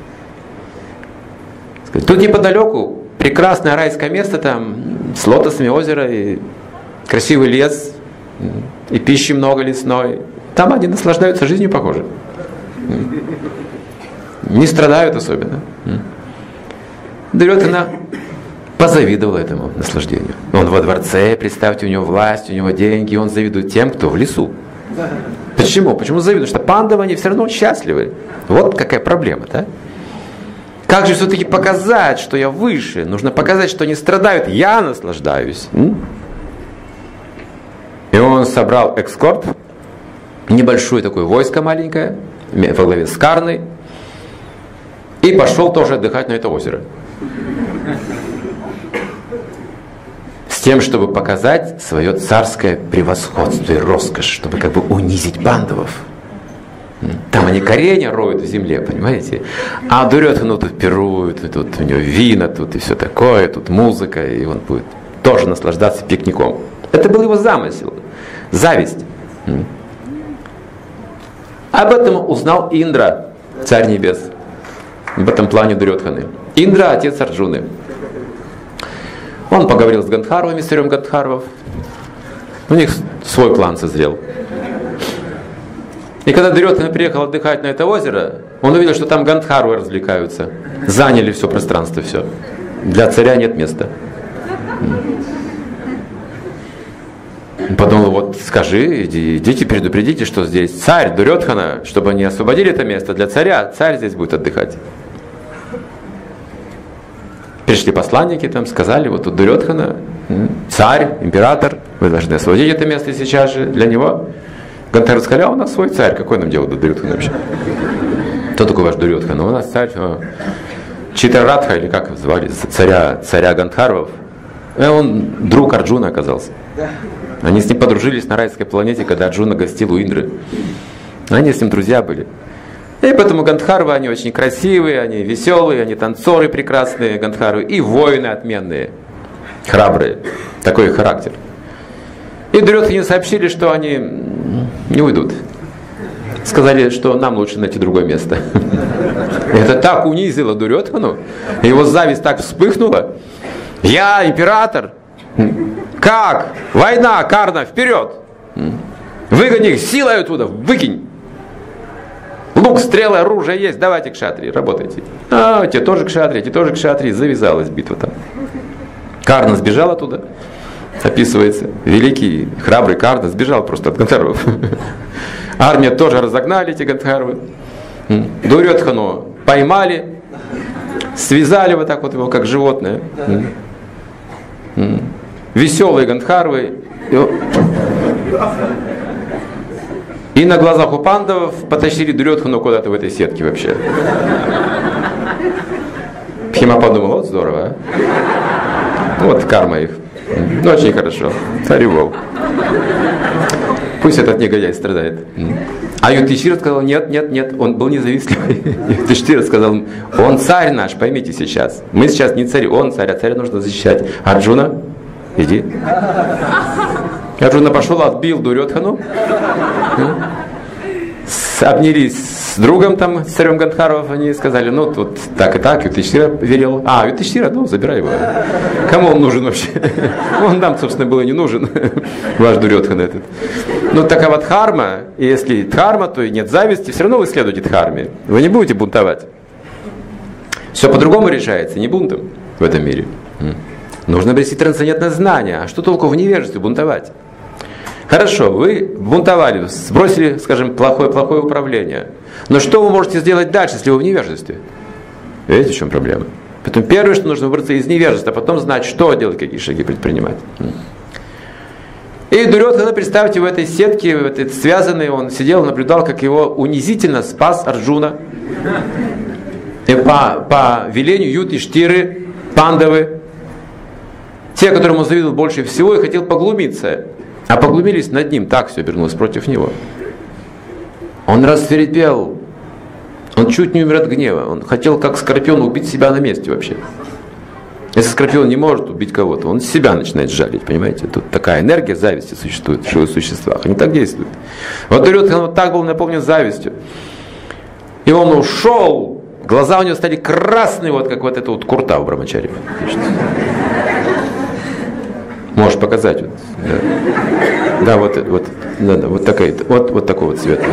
Тут неподалеку прекрасное райское место, там с лотосами озеро, и красивый лес, и пищи много лесной. Там они наслаждаются жизнью, похоже. Не страдают особенно. Дурьодхана позавидовал этому наслаждению. Он во дворце, представьте, у него власть, у него деньги, и он завидует тем, кто в лесу. Почему? Почему завидует? Потому что пандавы, они все равно счастливы. Вот какая проблема, да? Как же все-таки показать, что я выше? Нужно показать, что они страдают, я наслаждаюсь. И он собрал эскорт, небольшое такое войско маленькое, во главе с Карной, и пошел тоже отдыхать на это озеро. С тем, чтобы показать свое царское превосходство и роскошь, чтобы как бы унизить пандавов. Там они коренья роют в земле, понимаете? А Дурьодхану тут пируют, и тут у него вина, тут и все такое, тут музыка, и он будет тоже наслаждаться пикником. Это был его замысел. Зависть. Об этом узнал Индра, царь небес. В этом плане Дурьодханы. Индра, отец Арджуны. Он поговорил с Гандхарвами, с царем Гандхарвов. У них свой план созрел. И когда Дурьодхана приехал отдыхать на это озеро, он увидел, что там Гандхарвы развлекаются. Заняли все пространство, все. Для царя нет места. Он подумал, вот скажи, иди, идите, предупредите, что здесь царь Дурьодхана, чтобы они освободили это место для царя. Царь здесь будет отдыхать. Пришли посланники, там сказали, вот тут Дурьодхана, царь, император, вы должны освободить это место сейчас же для него. Гандхарвы сказали, а у нас свой царь, какой нам дело до Дурьодхана вообще? Кто такой ваш Дурьодхана? У нас царь Читрарадха, или как его звали, царя, царя Гандхарвов. И он друг Арджуна оказался. Они с ним подружились на райской планете, когда Арджуна гостил у Индры. Они с ним друзья были. И поэтому Гандхарвы, они очень красивые, они веселые, они танцоры прекрасные, Гандхарвы, и воины отменные, храбрые. Такой их характер. И Дурьодхане сообщили, что они не уйдут. Сказали, что нам лучше найти другое место. Это так унизило Дурьодхану, его зависть так вспыхнула. Я император. Как? Война, Карна, вперед! Выгони их силой оттуда, выкинь! Лук, стрелы, оружие есть, давайте кшатрии, работайте. А, те тоже кшатрии, те тоже кшатрии, завязалась битва там. Карна сбежал оттуда, описывается. Великий, храбрый Карна сбежал просто от Гандхарвов. Армия тоже разогнали эти Гандхарвы. Дурьодхану поймали, связали вот так вот его, как животное. Веселые Гандхарвы. И на глазах у пандавов потащили Дурьодхану куда-то в этой сетке вообще. Пхима подумал, вот здорово, а? Вот карма их. Ну, очень хорошо. Царевол. Пусть этот негодяй страдает. А Юдхиштхира сказал, нет, нет, нет, он был независимый. Юдхиштхира сказал, он царь наш, поймите сейчас. Мы сейчас не царь, он царь, а царя нужно защищать. Арджуна, иди. Арджуна пошел, отбил Дурьодхану. обнялись с другом там, с царем Гандхарвов, они сказали, ну тут так и так, Юдхиштхира велел. А, Юдхиштхира, ну забирай его. Кому он нужен вообще? Он нам, собственно, было не нужен, ваш Дурьодхан этот. Ну такова дхарма, и если дхарма, то и нет зависти, все равно вы следуете дхарме. Вы не будете бунтовать. Все по-другому решается, не бунтом в этом мире. Нужно обрести трансцендентное знание. А что толку в невежестве бунтовать? Хорошо, вы бунтовали, сбросили, скажем, плохое-плохое управление. Но что вы можете сделать дальше, если вы в невежестве? Видите, в чем проблема? Поэтому первое, что нужно выбраться из невежества, а потом знать, что делать, какие шаги предпринимать. И Дурьодхана, представьте, в этой сетке, в этой связанной, он сидел, наблюдал, как его унизительно спас Арджуна. И по, по велению Юдхиштхиры, Пандавы, те, которым он завидовал больше всего, и хотел поглумиться. А поглумились над ним, так все обернулось против него. Он рассвирепел. Он чуть не умер от гнева. Он хотел, как скорпион, убить себя на месте вообще. Если скорпион не может убить кого-то, он себя начинает жалить, понимаете? Тут такая энергия зависти существует в живых существах. Они так действуют. Вот Дурьодхан вот так был наполнен завистью. И он ушел. Глаза у него стали красные, вот как вот это вот курта у Брамачари. Можешь показать. Вот, да. да, вот, вот, да, да, вот, такая, вот, вот такой вот цвет.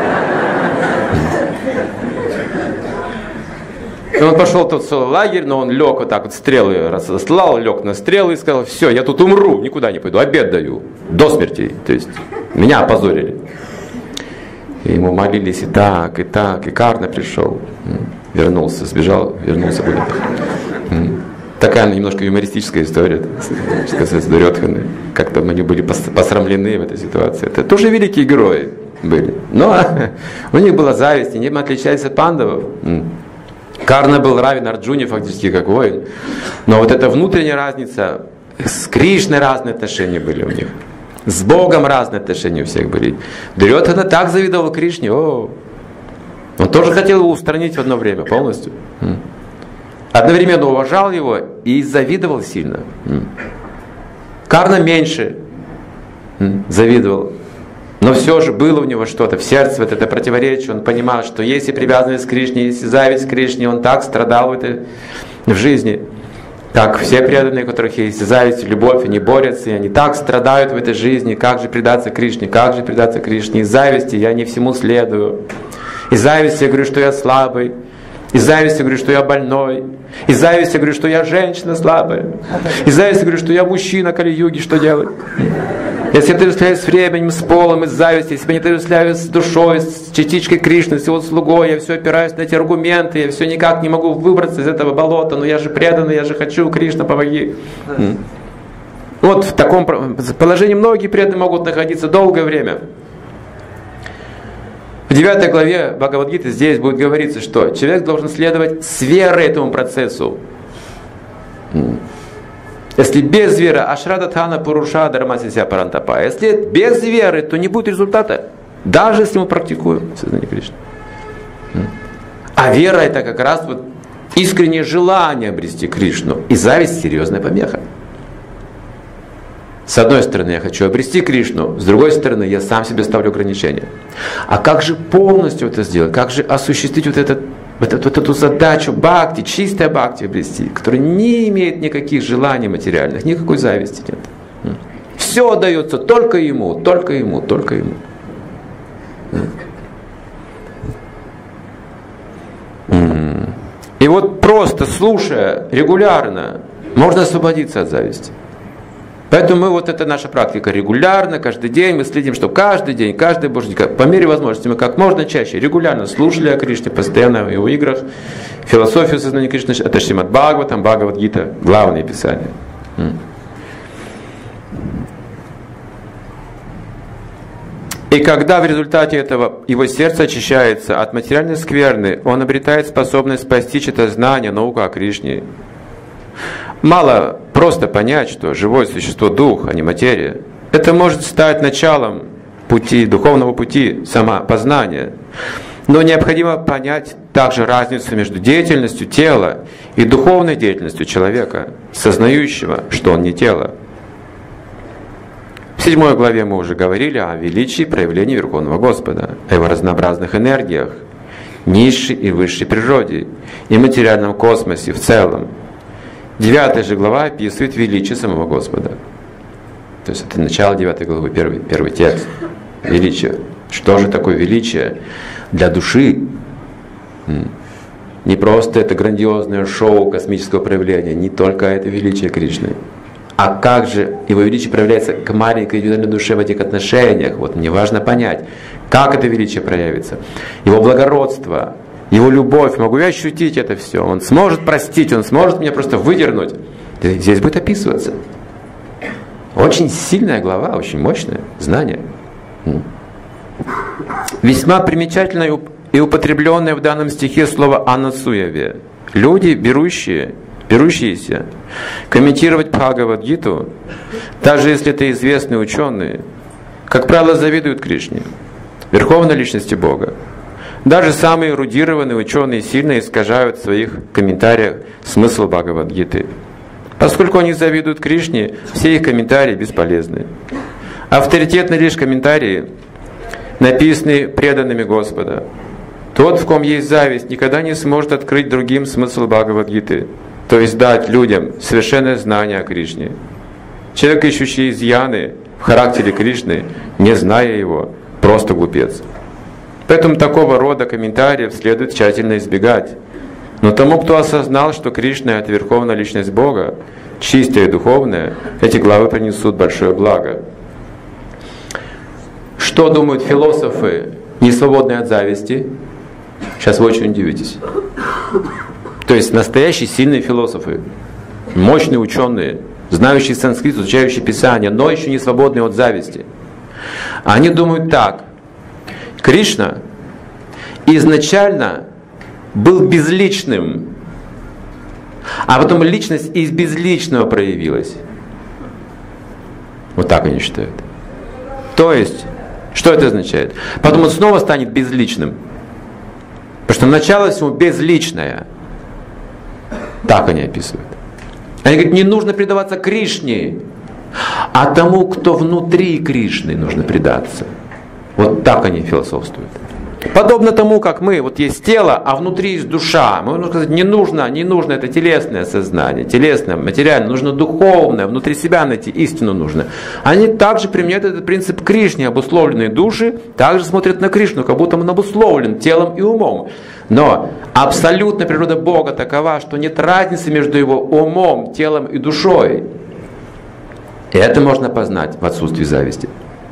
И он пошел в тот лагерь, но он лег вот так вот, стрелы разослал, лег на стрелы и сказал, все, я тут умру, никуда не пойду, обед даю, до смерти. То есть меня опозорили. И ему молились и так, и так, и Карна пришел, вернулся, сбежал, вернулся будет. Такая немножко юмористическая история, сказать, с Дурьодханой. Как-то они были посрамлены в этой ситуации. Это тоже великие герои были. Но у них была зависть, они отличались от пандавов. Карна был равен Арджуне фактически как воин. Но вот эта внутренняя разница, с Кришной разные отношения были у них. С Богом разные отношения у всех были. Дурьодхана так завидовал Кришне. О, он тоже хотел его устранить в одно время полностью. Одновременно уважал его и завидовал сильно. Карна меньше завидовал. Но все же было у него что-то в сердце, вот это противоречие. Он понимал, что если привязанность к Кришне, если зависть к Кришне, он так страдал в, этой, в жизни. Как все преданные, у которых есть зависть и любовь, они борются, и они так страдают в этой жизни. Как же предаться Кришне, как же предаться Кришне. Из зависти я не всему следую. Из зависти я говорю, что я слабый. Из зависти говорю, что я больной. Из зависти говорю, что я женщина слабая. Из зависти говорю, что я мужчина Кали-юги, что делать? Если я отождествляюсь с временем, с полом, из зависти, если я не отождествляюсь с душой, с частичкой Кришны, с его слугой, я все опираюсь на эти аргументы, я все никак не могу выбраться из этого болота, но я же преданный, я же хочу, Кришна, помоги. Вот в таком положении многие преданные могут находиться долгое время. В девятой главе Бхагавад-гиты здесь будет говориться, что человек должен следовать с верой этому процессу. Если без веры, ашрадатхана пуруша дармасися парантапа. Если без веры, то не будет результата. Даже если мы практикуем сознание Кришны. А вера это как раз вот искреннее желание обрести Кришну. И зависть серьезная помеха. С одной стороны, я хочу обрести Кришну, с другой стороны, я сам себе ставлю ограничения. А как же полностью это сделать? Как же осуществить вот, этот, вот, эту, вот эту задачу бхакти, чистое бхакти обрести, которая не имеет никаких желаний материальных, никакой зависти нет. Все отдается только ему, только ему, только ему. И вот просто слушая регулярно, можно освободиться от зависти. Поэтому мы, вот это наша практика, регулярно, каждый день мы следим, что каждый день, каждый божий день, по мере возможности мы как можно чаще, регулярно слушали о Кришне, постоянно в его играх, философию сознания Кришны, это Шримад Бхагаватам, Бхагавад-гита, главные писания. И когда в результате этого его сердце очищается от материальной скверны, он обретает способность постичь это знание, науку о Кришне. Мало просто понять, что живое существо – дух, а не материя. Это может стать началом пути, духовного пути самопознания. Но необходимо понять также разницу между деятельностью тела и духовной деятельностью человека, сознающего, что он не тело. В седьмой главе мы уже говорили о величии проявления Верховного Господа, о Его разнообразных энергиях, низшей и высшей природе и материальном космосе в целом. Девятая же глава описывает величие самого Господа. То есть это начало девятой главы, первый, первый текст. Величие. Что же такое величие для души? Не просто это грандиозное шоу космического проявления, не только это величие Кришны. А как же Его величие проявляется к маленькой индивидуальной душе в этих отношениях? Вот мне важно понять, как это величие проявится. Его благородство, Его любовь, могу я ощутить это все. Он сможет простить, Он сможет меня просто выдернуть. Здесь будет описываться. Очень сильная глава, очень мощное знание. Весьма примечательное и употребленное в данном стихе слово «анасуяве». Люди, берущие, берущиеся комментировать Бхагавад-гиту, даже если это известные ученые, как правило, завидуют Кришне, Верховной Личности Бога. Даже самые эрудированные ученые сильно искажают в своих комментариях смысл Бхагавад-гиты. Поскольку они завидуют Кришне, все их комментарии бесполезны. Авторитетны лишь комментарии, написанные преданными Господа. Тот, в ком есть зависть, никогда не сможет открыть другим смысл Бхагавад-гиты, то есть дать людям совершенное знание о Кришне. Человек, ищущий изъяны в характере Кришны, не зная его, просто глупец. Поэтому такого рода комментариев следует тщательно избегать. Но тому, кто осознал, что Кришна — это Верховная Личность Бога, чистая и духовная, эти главы принесут большое благо. Что думают философы, не свободные от зависти? Сейчас вы очень удивитесь. То есть настоящие сильные философы, мощные ученые, знающие санскрит, изучающие Писание, но еще не свободные от зависти. Они думают так. Кришна изначально был безличным, а потом личность из безличного проявилась. Вот так они считают. То есть, что это означает? Потом он снова станет безличным. Потому что начало всего безличное. Так они описывают. Они говорят, не нужно предаваться Кришне, а тому, кто внутри Кришны, нужно предаться. Вот так они философствуют. Подобно тому, как мы, вот есть тело, а внутри есть душа. Мы можем сказать, не нужно, не нужно это телесное сознание, телесное, материальное, нужно духовное, внутри себя найти истину нужно. Они также применяют этот принцип Кришне, обусловленные души, также смотрят на Кришну, как будто он обусловлен телом и умом. Но абсолютная природа Бога такова, что нет разницы между его умом, телом и душой. И это можно познать в отсутствии зависти.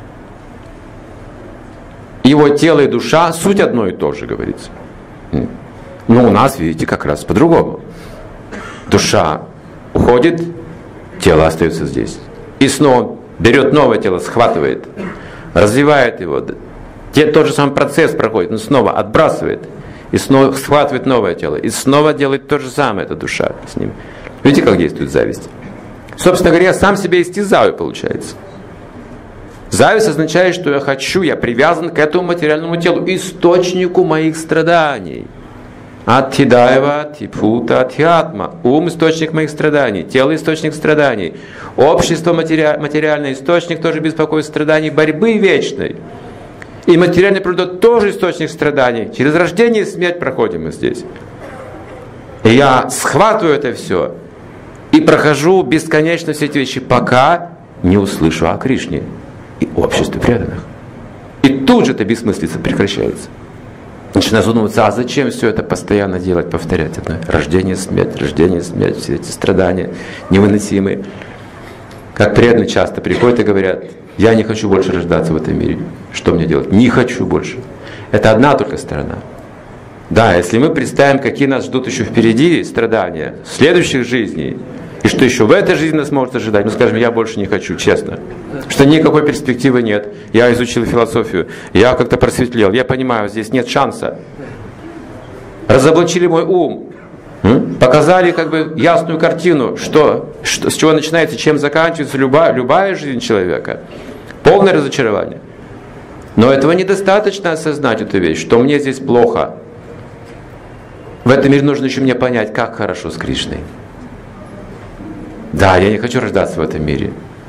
Его тело и душа суть одно и то же, говорится. Но у нас, видите, как раз по-другому. Душа уходит, тело остается здесь. И снова берет новое тело, схватывает, развивает его. Те, тот же самый процесс проходит, но снова отбрасывает. И снова схватывает новое тело. И снова делает то же самое, эта душа с ним. Видите, как действует зависть? Собственно говоря, я сам себя истязаю, получается. Зависть означает, что я хочу, я привязан к этому материальному телу, источнику моих страданий. Аттидаева, типута, атхиатма. Ум – источник моих страданий, тело – источник страданий. Общество – матери... материальный источник, тоже беспокоит страданий, борьбы вечной. И материальный природа тоже источник страданий. Через рождение и смерть проходим мы здесь. И я схватываю это все и прохожу бесконечно все эти вещи, пока не услышу о Кришне и обществе преданных. И тут же эта бессмыслица прекращается. Начинаю задумываться, а зачем все это постоянно делать, повторять одно? Рождение, смерть, рождение, смерть, все эти страдания невыносимые. Как преданные часто приходят и говорят, я не хочу больше рождаться в этом мире. Что мне делать? Не хочу больше. Это одна только сторона. Да, если мы представим, какие нас ждут еще впереди страдания, следующих жизней, и что еще в этой жизни нас может ожидать, мы скажем, я больше не хочу, честно. Что никакой перспективы нет. Я изучил философию, я как-то просветлел, я понимаю, здесь нет шанса. Разоблачили мой ум, показали как бы ясную картину, что, что, с чего начинается, чем заканчивается любая, любая жизнь человека. Полное разочарование. Но этого недостаточно осознать эту вещь, что мне здесь плохо. В этом мире нужно еще мне понять, как хорошо с Кришной. Да, я не хочу рождаться в этом мире.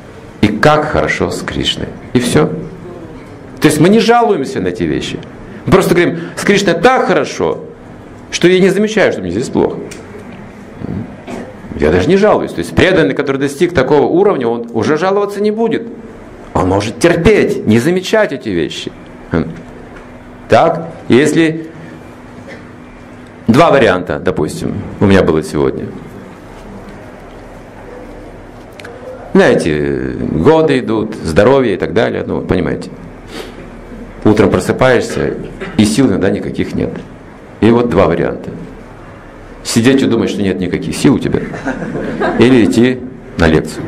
И как хорошо с Кришной. И все. То есть мы не жалуемся на эти вещи. Мы просто говорим, с Кришной так хорошо, что я не замечаю, что мне здесь плохо. Я даже не жалуюсь. То есть преданный, который достиг такого уровня, он уже жаловаться не будет. Он может терпеть, не замечать эти вещи. Так, если два варианта, допустим, у меня было сегодня. Знаете, годы идут, здоровье и так далее, ну, понимаете. Утром просыпаешься, и сил иногда никаких нет. И вот два варианта. Сидеть и думать, что нет никаких сил у тебя. Или идти на лекцию.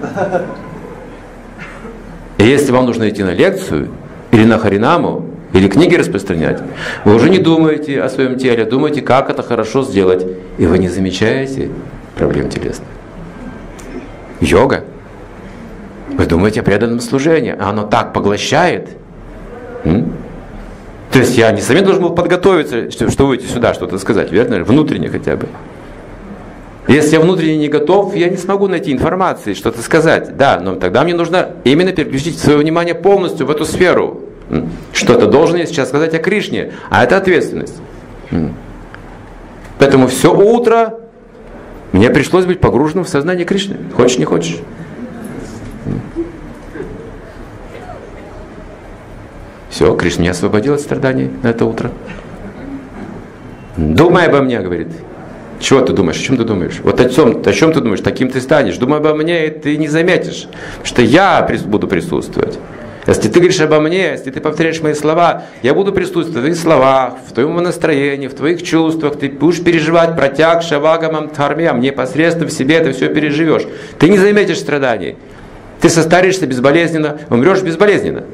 И если вам нужно идти на лекцию, или на харинаму, или книги распространять, вы уже не думаете о своем теле, думаете, как это хорошо сделать. И вы не замечаете проблем телесных. Йога. Вы думаете о преданном служении, а оно так поглощает. М? То есть я не сами должен был подготовиться, что, что выйти сюда, что-то сказать, верно? Внутренне хотя бы. Если я внутренне не готов, я не смогу найти информации, что-то сказать. Да, но тогда мне нужно именно переключить свое внимание полностью в эту сферу. Что-то должен я сейчас сказать о Кришне, а это ответственность. Поэтому все утро мне пришлось быть погруженным в сознание Кришны. Хочешь, не хочешь. Все, Кришна меня освободил от страданий на это утро. Думай обо мне, говорит. Чего ты думаешь? О чем ты думаешь? Вот о чем, о чем ты думаешь? Таким ты станешь. Думай обо мне, и ты не заметишь, что я буду присутствовать. Если ты говоришь обо мне, если ты повторяешь мои слова, я буду присутствовать в твоих словах, в твоем настроении, в твоих чувствах. Ты будешь переживать протяг шавагамам дхармям, непосредственно в себе это все переживешь. Ты не заметишь страданий. Ты состаришься безболезненно, умрешь безболезненно.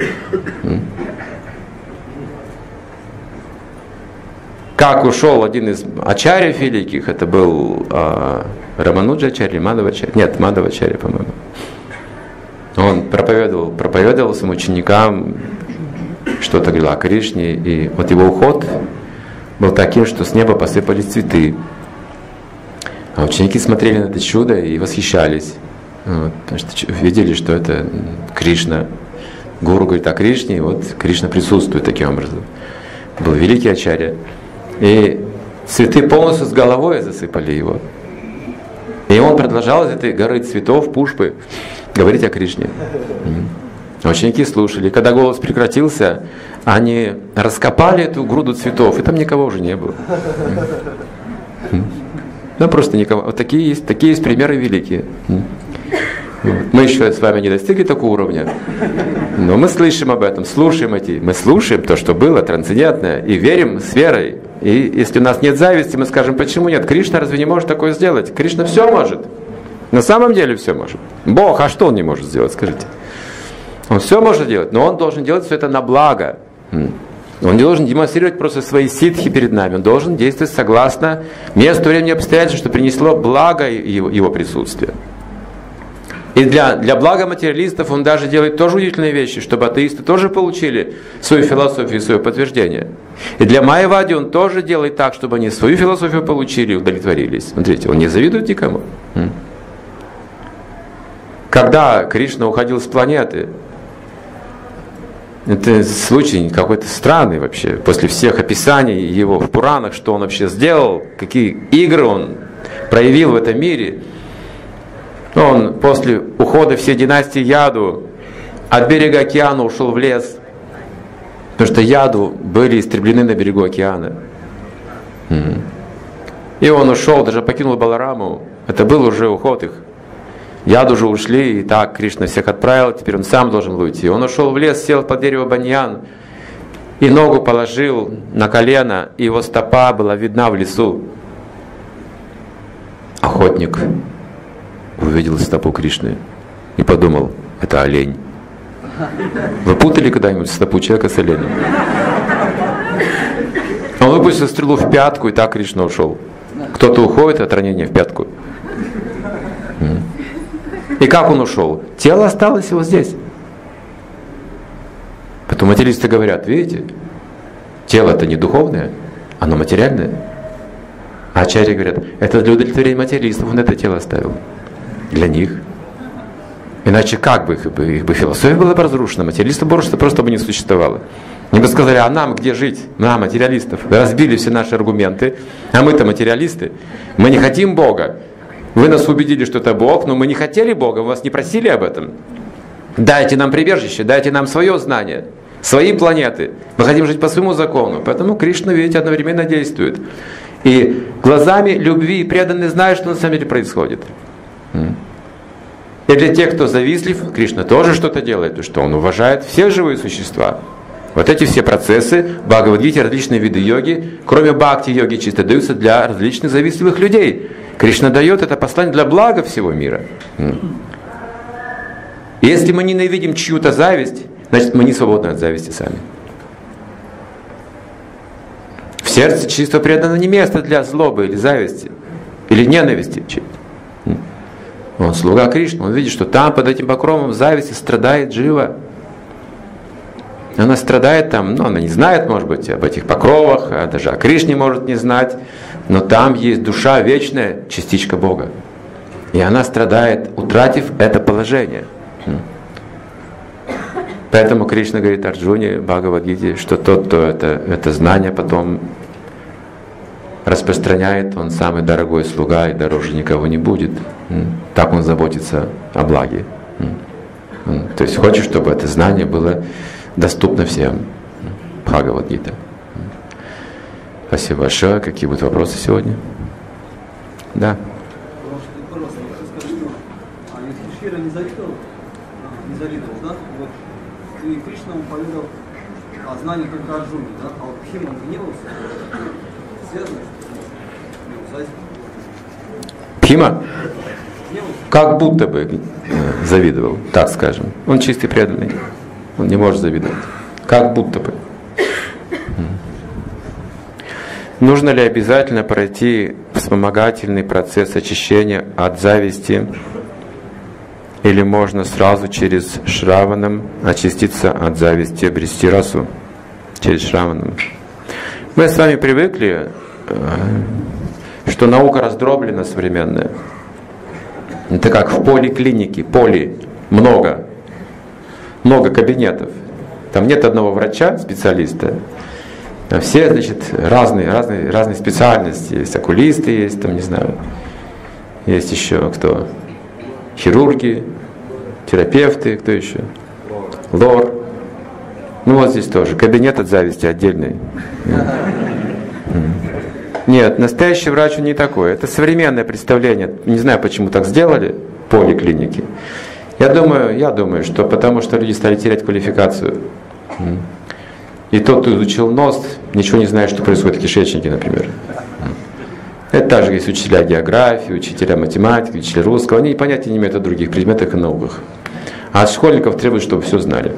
Как ушел один из ачарьев великих, это был э, Рамануджа ачарья, Мадхава ачарья, нет, Мадхава ачарья, по-моему. Он проповедовал, проповедовал своим ученикам, что-то говорил о Кришне, и вот его уход был таким, что с неба посыпались цветы. А ученики смотрели на это чудо и восхищались, вот, потому что видели, что это Кришна. Гуру говорит о Кришне, и вот Кришна присутствует таким образом. Был великий ачарья. И цветы полностью с головой засыпали его. И он продолжал из этой горы цветов, пушпы, говорить о Кришне. Ученики слушали. И когда голос прекратился, они раскопали эту груду цветов, и там никого уже не было. Ну, просто никого. Вот такие есть, такие есть примеры великие. Мы еще с вами не достигли такого уровня, но мы слышим об этом, слушаем эти, мы слушаем то, что было трансцендентное, и верим с верой. И если у нас нет зависти, мы скажем, почему нет? Кришна разве не может такое сделать? Кришна все может. На самом деле все может. Бог, а что он не может сделать, скажите? Он все может делать, но он должен делать все это на благо. Он не должен демонстрировать просто свои ситхи перед нами, он должен действовать согласно месту, времени, обстоятельств, что принесло благо его, его присутствие. И для, для блага материалистов он даже делает тоже удивительные вещи, чтобы атеисты тоже получили свою философию и свое подтверждение. И для майявади он тоже делает так, чтобы они свою философию получили и удовлетворились. Смотрите, он не завидует никому. Когда Кришна уходил с планеты, это случай какой-то странный вообще. После всех описаний его в Пуранах, что он вообще сделал, какие игры он проявил в этом мире. Он после ухода всей династии Яду от берега океана ушел в лес, потому что Яду были истреблены на берегу океана. И он ушел, даже покинул Балараму. Это был уже уход их. Яду уже ушли, и так Кришна всех отправил, теперь он сам должен был уйти. Он ушел в лес, сел под дерево баньян и ногу положил на колено, и его стопа была видна в лесу. Охотник увидел стопу Кришны и подумал, это олень. Вы путали когда-нибудь стопу человека с оленем? Он выпустил стрелу в пятку, и так Кришна ушел. Кто-то уходит от ранения в пятку. И как он ушел? Тело осталось его здесь. Потом материалисты говорят, видите, тело-то не духовное, оно материальное. А ачарьи говорят, это для удовлетворения материалистов, он это тело оставил. Для них. Иначе как бы их, бы, их бы философия была бы разрушена, материалистов просто, просто бы не существовало. Они бы сказали, а нам где жить? Нам, материалистов. Вы разбили все наши аргументы, а мы-то материалисты. Мы не хотим Бога. Вы нас убедили, что это Бог, но мы не хотели Бога, вы вас не просили об этом. Дайте нам прибежище, дайте нам свое знание, свои планеты. Мы хотим жить по своему закону. Поэтому Кришна, видите, одновременно действует. И глазами любви и преданные знают, что на самом деле происходит. И для тех, кто завистлив, Кришна тоже что-то делает, то что он уважает все живые существа. Вот эти все процессы, в Бхагавад-гите, различные виды йоги, кроме бхакти-йоги, чисто даются для различных завистливых людей. Кришна дает это послание для блага всего мира. И если мы ненавидим чью-то зависть, значит мы не свободны от зависти сами. В сердце чисто предано не место для злобы или зависти, или ненависти. Он слуга Кришны, он видит, что там под этим покровом зависти страдает Джива. Она страдает там, ну она не знает, может быть, об этих покровах, а даже о Кришне может не знать, но там есть душа вечная, частичка Бога. И она страдает, утратив это положение. Поэтому Кришна говорит Арджуне в Бхагавад-гите, что тот, кто это, это знание потом распространяет, он самый дорогой слуга и дороже никого не будет. Так он заботится о благе. То есть хочет, чтобы это знание было доступно всем. Бхагавад-гита. Спасибо большое. Какие будут вопросы сегодня? Да. Не завидовал, не завидовал, да? Вот. И Кришна ему поведал о знании только Арджуне, да? А вот Бхима гневался, связано с ним? Бхима? Как будто бы завидовал, так скажем. Он чистый преданный. Он не может завидовать. Как будто бы. Нужно ли обязательно пройти вспомогательный процесс очищения от зависти? Или можно сразу через Шраванам очиститься от зависти, обрести расу через Шраванам? Мы с вами привыкли, что наука раздроблена современная. Это как в поликлинике, поли, много, много кабинетов. Там нет одного врача, специалиста. А все, значит, разные, разные, разные специальности. Есть окулисты, есть, там, не знаю, есть еще кто? Хирурги, терапевты, кто еще? Лор. Ну вот здесь тоже. Кабинет от зависти отдельный. Нет, настоящий врач он не такой. Это современное представление. Не знаю, почему так сделали в поликлинике. Я думаю, я думаю, что потому что люди стали терять квалификацию. И тот, кто изучил нос, ничего не знает, что происходит в кишечнике, например. Это также есть учителя географии, учителя математики, учителя русского. Они понятия не имеют о других предметах и науках. А от школьников требуют, чтобы все знали.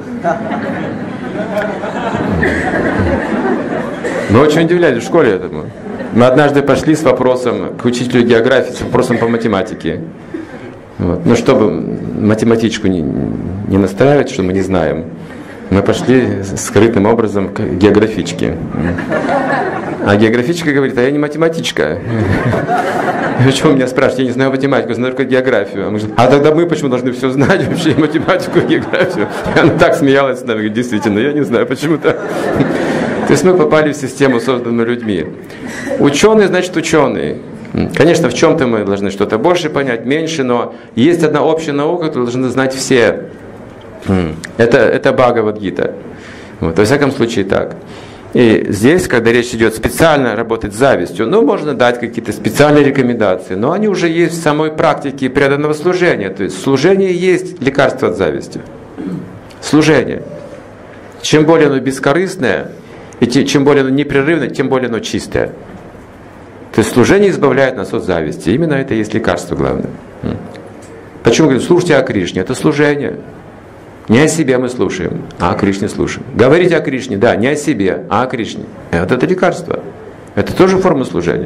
Мы очень удивлялись в школе этому. Мы однажды пошли с вопросом к учителю географии, с вопросом по математике. Вот. Но чтобы математичку не, не настраивать, что мы не знаем, мы пошли скрытым образом к географичке. А географичка говорит, а я не математичка. Почему меня спрашивают? Я не знаю математику, я знаю только географию. А, мы говорим, а тогда мы почему должны все знать вообще, и математику, и географию? И она так смеялась с нами, говорит, действительно, я не знаю, почему так. То есть мы попали в систему, созданную людьми. Ученый, значит, ученый. Конечно, в чем-то мы должны что-то больше понять, меньше, но есть одна общая наука, которую должны знать все. Это, это Бхагавад-гита. Вот, во всяком случае так. И здесь, когда речь идет специально работать с завистью, ну, можно дать какие-то специальные рекомендации, но они уже есть в самой практике преданного служения. То есть служение есть лекарство от зависти. Служение. Чем более оно бескорыстное, и чем более оно непрерывное, тем более оно чистое. То есть служение избавляет нас от зависти. Именно это и есть лекарство главное. Почему говорю, слушайте о Кришне? Это служение. Не о себе мы слушаем, а о Кришне слушаем. Говорить о Кришне, да, не о себе, а о Кришне. Вот это лекарство. Это тоже форма служения.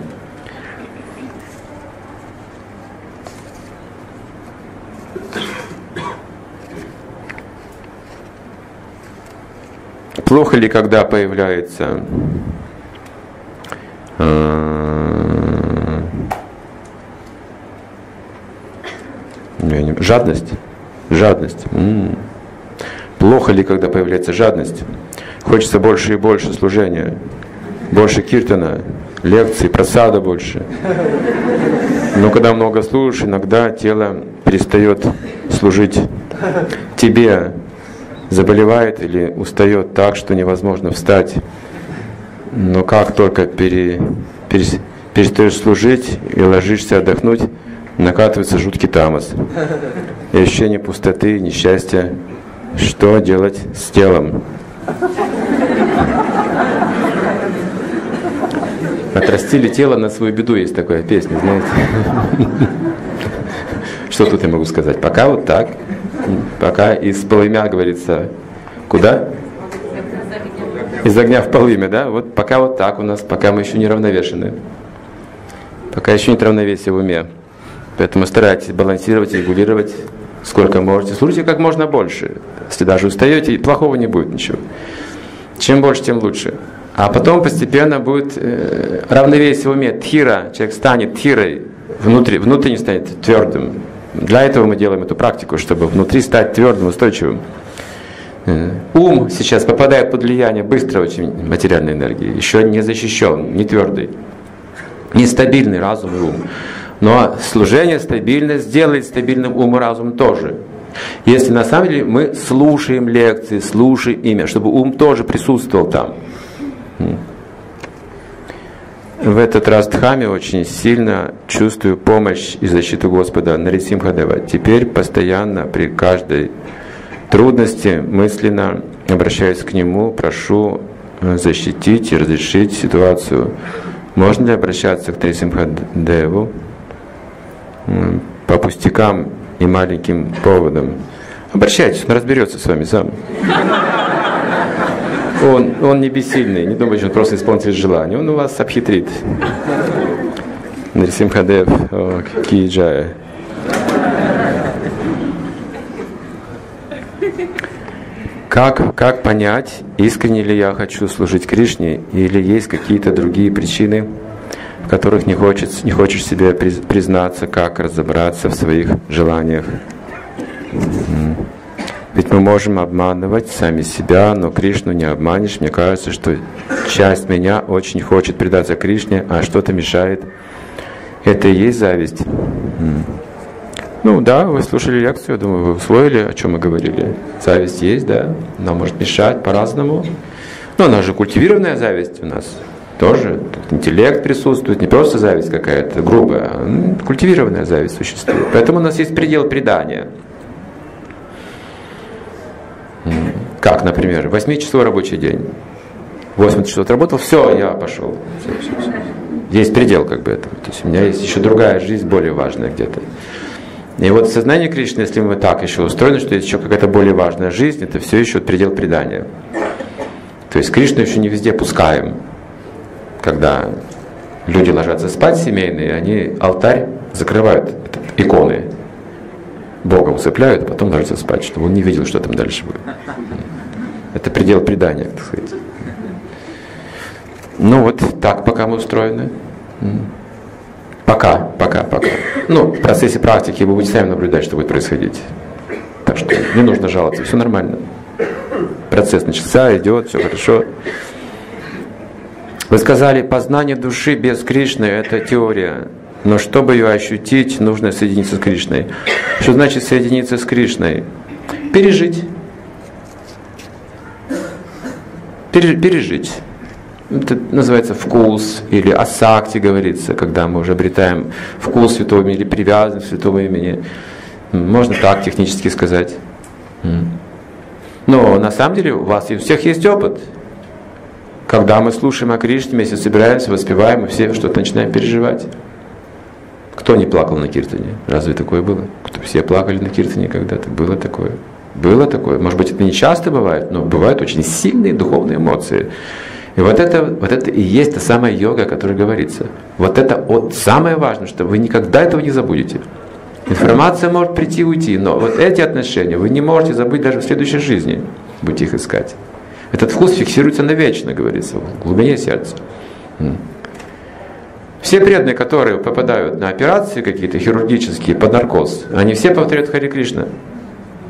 Плохо ли, когда появляется жадность? Жадность. М-м. Плохо ли, когда появляется жадность? Хочется больше и больше служения, больше киртана, лекций, просада больше. Но когда много служишь, иногда тело перестает служить тебе, заболевает или устает так, что невозможно встать. Но как только пере, пере, перестаешь служить и ложишься отдохнуть, накатывается жуткий тамос. И ощущение пустоты, несчастья. Что делать с телом? Отрастили тело на свою беду, есть такая песня, знаете. Что тут я могу сказать? Пока вот так. Пока из полымя, говорится, куда? Из огня в полымя, да? Вот пока вот так у нас, пока мы еще не равновешены. Пока еще нет равновесия в уме. Поэтому старайтесь балансировать, регулировать, сколько можете. Слушайте как можно больше. Если даже устаете, плохого не будет ничего. Чем больше, тем лучше. А потом постепенно будет э, равновесие в уме. Тхира, человек станет тхирой, внутри, внутренне станет твердым. Для этого мы делаем эту практику, чтобы внутри стать твердым, устойчивым. Ум сейчас попадает под влияние быстро очень материальной энергии, еще не защищен, не твердый, нестабильный разум и ум. Но служение стабильно сделает стабильным ум и разум тоже. Если на самом деле мы слушаем лекции, слушаем имя, чтобы ум тоже присутствовал там. В этот раз Дхаме очень сильно чувствую помощь и защиту Господа Нарисимхадева. Теперь постоянно при каждой трудности мысленно обращаюсь к Нему, прошу защитить и разрешить ситуацию. Можно ли обращаться к Нарисимхадеву по пустякам и маленьким поводам? Обращайтесь, он разберется с вами сам. Он, он не бессильный, не думайте, что он просто исполнитель желания. Он у вас обхитрит. Нарисимхадев ки джая. Как, как понять, искренне ли я хочу служить Кришне, или есть какие-то другие причины, в которых не, хочется, не хочешь себе признаться, как разобраться в своих желаниях? Ведь мы можем обманывать сами себя, но Кришну не обманешь. Мне кажется, что часть меня очень хочет предаться Кришне, а что-то мешает. Это и есть зависть. Ну да, вы слушали лекцию, я думаю, вы усвоили, о чем мы говорили. Зависть есть, да, она может мешать по-разному. Но она же культивированная зависть у нас. Тоже интеллект присутствует, не просто зависть какая-то грубая, а культивированная зависть существует. Поэтому у нас есть предел предания. Как, например, восьмичасовой рабочий день. восемь часов отработал, все, я пошел. Все, все, все. Есть предел как бы этому. То есть у меня есть еще другая жизнь, более важная где-то. И вот сознание Кришны, если мы так еще устроены, что есть еще какая-то более важная жизнь, это все еще предел предания. То есть Кришну еще не везде пускаем. Когда люди ложатся спать семейные, они алтарь закрывают, иконы Бога усыпляют, а потом ложатся спать, чтобы он не видел, что там дальше будет. Это предел предания, так сказать. Ну вот так пока мы устроены. Пока, пока, пока. Ну, в процессе практики вы будете сами наблюдать, что будет происходить. Так что не нужно жаловаться, все нормально. Процесс начался, идет, все хорошо. Вы сказали, познание души без Кришны – это теория. Но чтобы ее ощутить, нужно соединиться с Кришной. Что значит соединиться с Кришной? Пережить. Пережить. Это называется вкус, или асакти говорится, когда мы уже обретаем вкус святого имени или привязанность к святому имени. Можно так технически сказать. Но на самом деле у вас и у всех есть опыт. Когда мы слушаем о Кришне, вместе собираемся, воспеваем, мы все что-то начинаем переживать. Кто не плакал на киртане? Разве такое было? Кто, все плакали на киртане когда-то? Было такое? Было такое. Может быть, это не часто бывает, но бывают очень сильные духовные эмоции. И вот это, вот это и есть та самая йога, о которой говорится. Вот это вот самое важное, что вы никогда этого не забудете. Информация может прийти и уйти, но вот эти отношения вы не можете забыть даже в следующей жизни. Будете их искать. Этот вкус фиксируется навечно, говорится, в глубине сердца. Все преданные, которые попадают на операции какие-то хирургические под наркоз, они все повторяют Харе Кришна.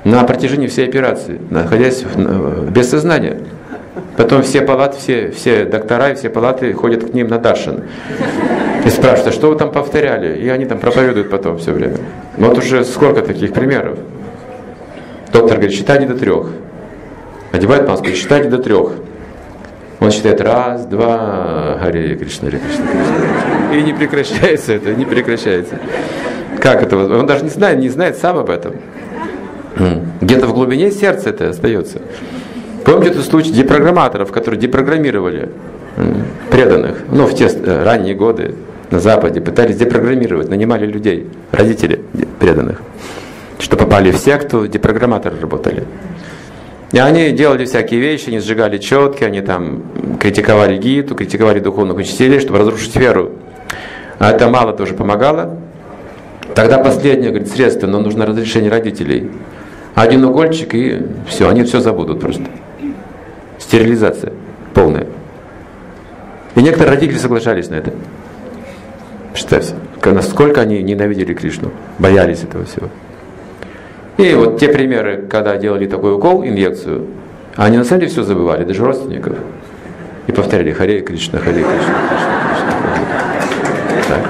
на протяжении всей операции, находясь в, без сознания. Потом все палаты, все, все доктора и все палаты ходят к ним на даршан. И спрашивают, а что вы там повторяли? И они там проповедуют потом все время. Вот уже сколько таких примеров. Доктор говорит, считайте до трех. Одевает маску, считайте до трех. Он считает раз, два, Харе Кришна, Харе Кришна, Кришна. И не прекращается это, не прекращается. Как это? Он даже не знает, не знает сам об этом. Где-то в глубине сердца это остается. Помните этот случай депрограмматоров, которые депрограммировали преданных, ну, в те ранние годы на Западе, пытались депрограммировать, нанимали людей, родители преданных, что попали в секту, депрограмматоры работали. И они делали всякие вещи, они сжигали четки, они там критиковали Гиту, критиковали духовных учителей, чтобы разрушить веру. А это мало тоже помогало. Тогда последнее, говорит, средство, но нужно разрешение родителей. Один укольчик, и все, они все забудут просто. Стерилизация полная. И некоторые родители соглашались на это. Представьте, насколько они ненавидели Кришну, боялись этого всего. И вот те примеры, когда делали такой укол, инъекцию, они на самом деле все забывали, даже родственников. И повторяли Харе Кришна, Харе Кришна, Кришна, Кришна. Так.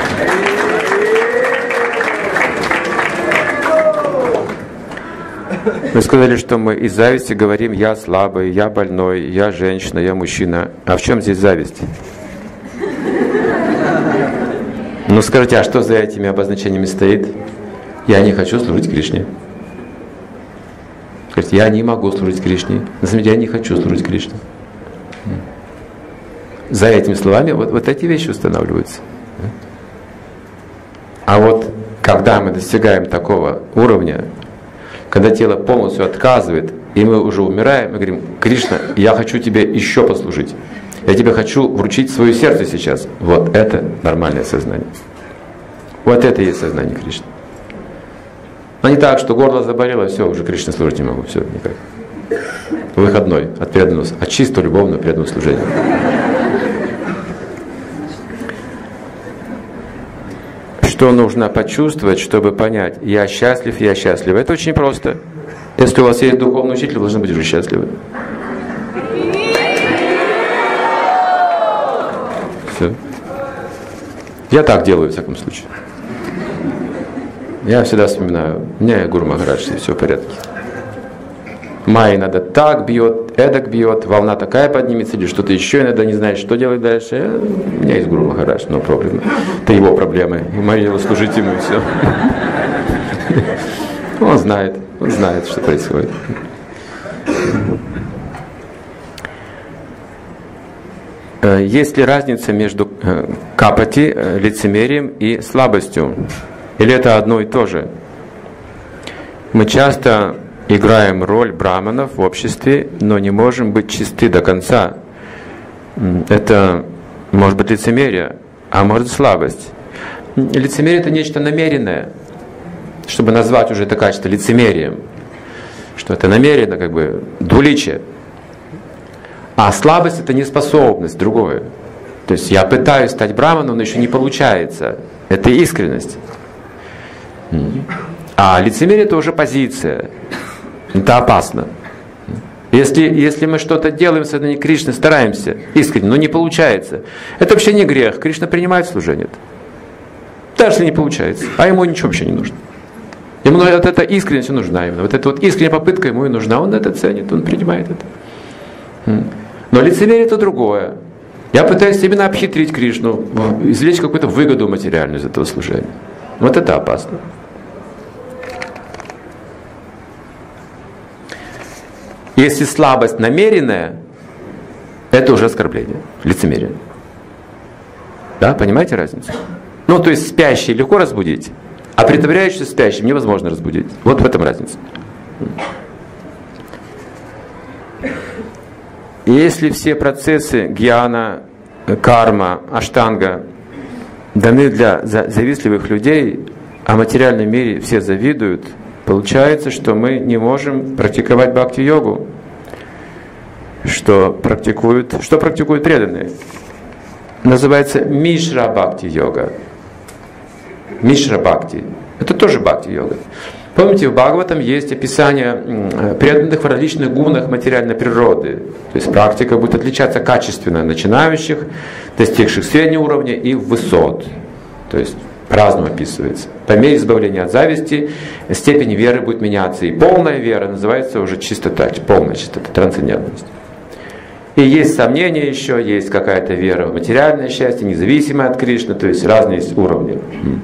Мы сказали, что мы из зависти говорим «я слабый», «я больной», «я женщина», «я мужчина». А в чем здесь зависть? Ну скажите, а что за этими обозначениями стоит? Я не хочу служить Кришне. Скажите, я не могу служить Кришне. На самом деле я не хочу служить Кришне. За этими словами вот, вот эти вещи устанавливаются. А вот когда мы достигаем такого уровня, когда тело полностью отказывает, и мы уже умираем, мы говорим: Кришна, я хочу тебе еще послужить. Я тебе хочу вручить свое сердце сейчас. Вот это нормальное сознание. Вот это и есть сознание Кришны. А не так, что горло заболело, все, уже Кришне служить не могу, все, никак. Выходной от преданного, от чисто любовного преданного служения. Что нужно почувствовать, чтобы понять: я счастлив, я счастлив. Это очень просто. Если у вас есть духовный учитель, вы должны быть уже счастливы. Все. Я так делаю, в всяком случае. Я всегда вспоминаю, у меня Гуру Махарадж, и все в порядке. Майя иногда так бьет, эдак бьет, волна такая поднимется, или что-то еще, иногда не знаешь, что делать дальше. У меня есть Гуру Махарадж, но проблема. Это его проблемы. И мое дело служить ему, и все. Он знает, он знает, что происходит. Есть ли разница между капати, лицемерием и слабостью? Или это одно и то же? Мы часто играем роль браманов в обществе, но не можем быть чисты до конца. Это может быть лицемерие, а может слабость. Лицемерие — это нечто намеренное, чтобы назвать уже это качество лицемерием. Что это намеренно, как бы двуличие. А слабость — это неспособность, другое. То есть я пытаюсь стать браманом, но еще не получается. Это искренность. А лицемерие — это уже позиция. Это опасно. Если, если мы что-то делаем с сознания Кришны, стараемся искренне, но не получается, это вообще не грех. Кришна принимает служение. Даже если не получается. А ему ничего вообще не нужно. Ему вот эта искренность нужна именно. Вот эта вот искренняя попытка ему и нужна. Он это ценит, он принимает это. Но лицемерие — это другое. Я пытаюсь именно обхитрить Кришну, извлечь какую-то выгоду материальную из этого служения. Вот это опасно. Если слабость намеренная, это уже оскорбление, лицемерие. Да, понимаете разницу? Ну, то есть спящий легко разбудить, а притворяющийся спящим невозможно разбудить. Вот в этом разница. Если все процессы гьяна, карма, аштанга даны для завистливых людей, а в материальном мире все завидуют, получается, что мы не можем практиковать бхакти-йогу, что практикуют, что практикуют преданные. Называется мишра бхакти-йога. Мишра бхакти. Это тоже бхакти-йога. Помните, в Бхагаватам есть описание преданных в различных гунах материальной природы. То есть практика будет отличаться качественно начинающих, достигших среднего уровня и высот. То есть по-разному описывается. По мере избавления от зависти степень веры будет меняться. И полная вера называется уже чистота, полная чистота, трансцендентность. И есть сомнения еще, есть какая-то вера в материальное счастье, независимое от Кришны, то есть разные есть уровни.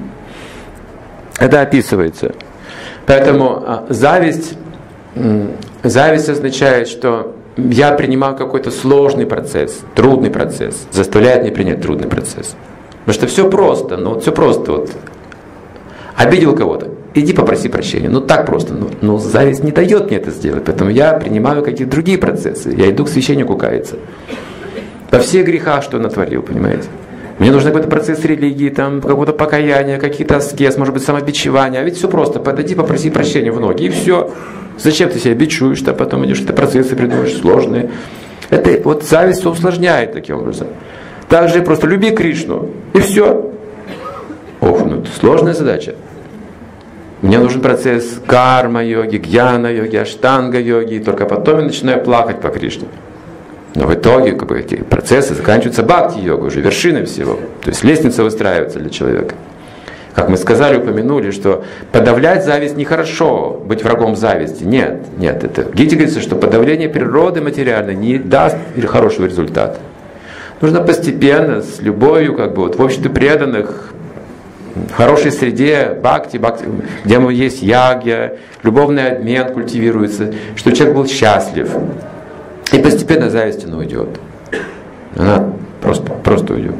Это описывается. Поэтому зависть, зависть означает, что я принимаю какой-то сложный процесс, трудный процесс, заставляет меня принять трудный процесс. Потому что все просто, ну вот все просто. Вот. Обидел кого-то, иди попроси прощения. Ну так просто. Но, но зависть не дает мне это сделать, поэтому я принимаю какие-то другие процессы. Я иду к священнику каяться. Во всех грехах, что натворил, понимаете? Мне нужен какой-то процесс религии, там, какого-то покаяния, какие-то аскез, может быть, самобичевания. А ведь все просто. Подойди, попроси прощения в ноги, и все. Зачем ты себя бичуешь, а потом идешь, какие-то процессы придумаешь сложные. Это вот зависть все усложняет таким образом. Также просто люби Кришну, и все. Ох, ну это сложная задача. Мне нужен процесс карма-йоги, гьяна-йоги, аштанга-йоги, и только потом я начинаю плакать по Кришне. Но в итоге как бы, эти процессы заканчиваются бхакти-йогой, уже вершиной всего. То есть лестница выстраивается для человека. Как мы сказали, упомянули, что подавлять зависть нехорошо, быть врагом зависти. Нет, нет. Это в Гите говорится, что подавление природы материальной не даст хорошего результата. Нужно постепенно, с любовью, как бы, вот, в обществе преданных, в хорошей среде, бхакти, бхакти, где есть ягья, любовный обмен культивируется, чтобы человек был счастлив. И постепенно зависть она уйдет. Она просто, просто уйдет.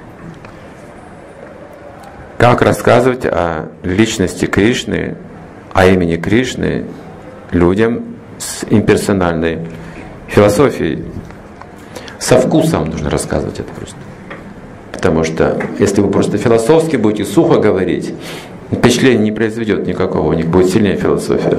Как рассказывать о личности Кришны, о имени Кришны людям с имперсональной философией? Со вкусом нужно рассказывать это просто. Потому что если вы просто философски будете сухо говорить, впечатление не произведет никакого, у них будет сильнее философия.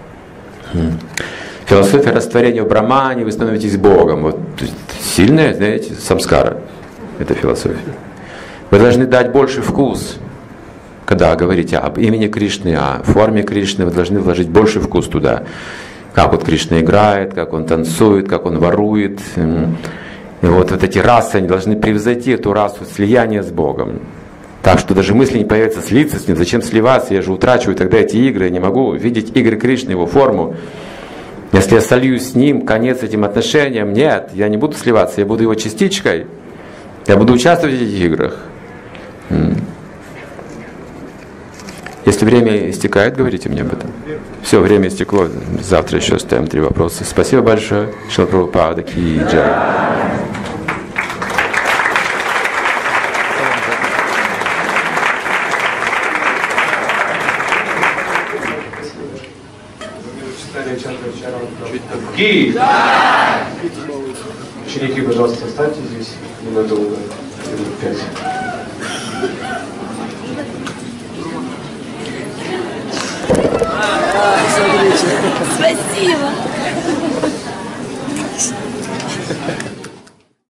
Философия растворения в Брахмане, вы становитесь Богом. Вот, сильная, знаете, самскара. Это философия. Вы должны дать больше вкус, когда говорите об имени Кришны, о форме Кришны, вы должны вложить больше вкус туда. Как вот Кришна играет, как он танцует, как он ворует. И вот, вот эти расы, они должны превзойти эту расу слияния с Богом. Так что даже мысли не появится слиться с ним. Зачем сливаться? Я же утрачиваю тогда эти игры. Я не могу видеть игры Кришны, его форму. Если я сольюсь с ним, конец этим отношениям. Нет, я не буду сливаться. Я буду его частичкой. Я буду участвовать в этих играх. Если время истекает, говорите мне об этом. Все, время истекло. Завтра еще ставим три вопроса. Спасибо большое. Шрила Прабхупада ки джай. Ученики, пожалуйста, встаньте здесь ненадолго, минут пять. Спасибо.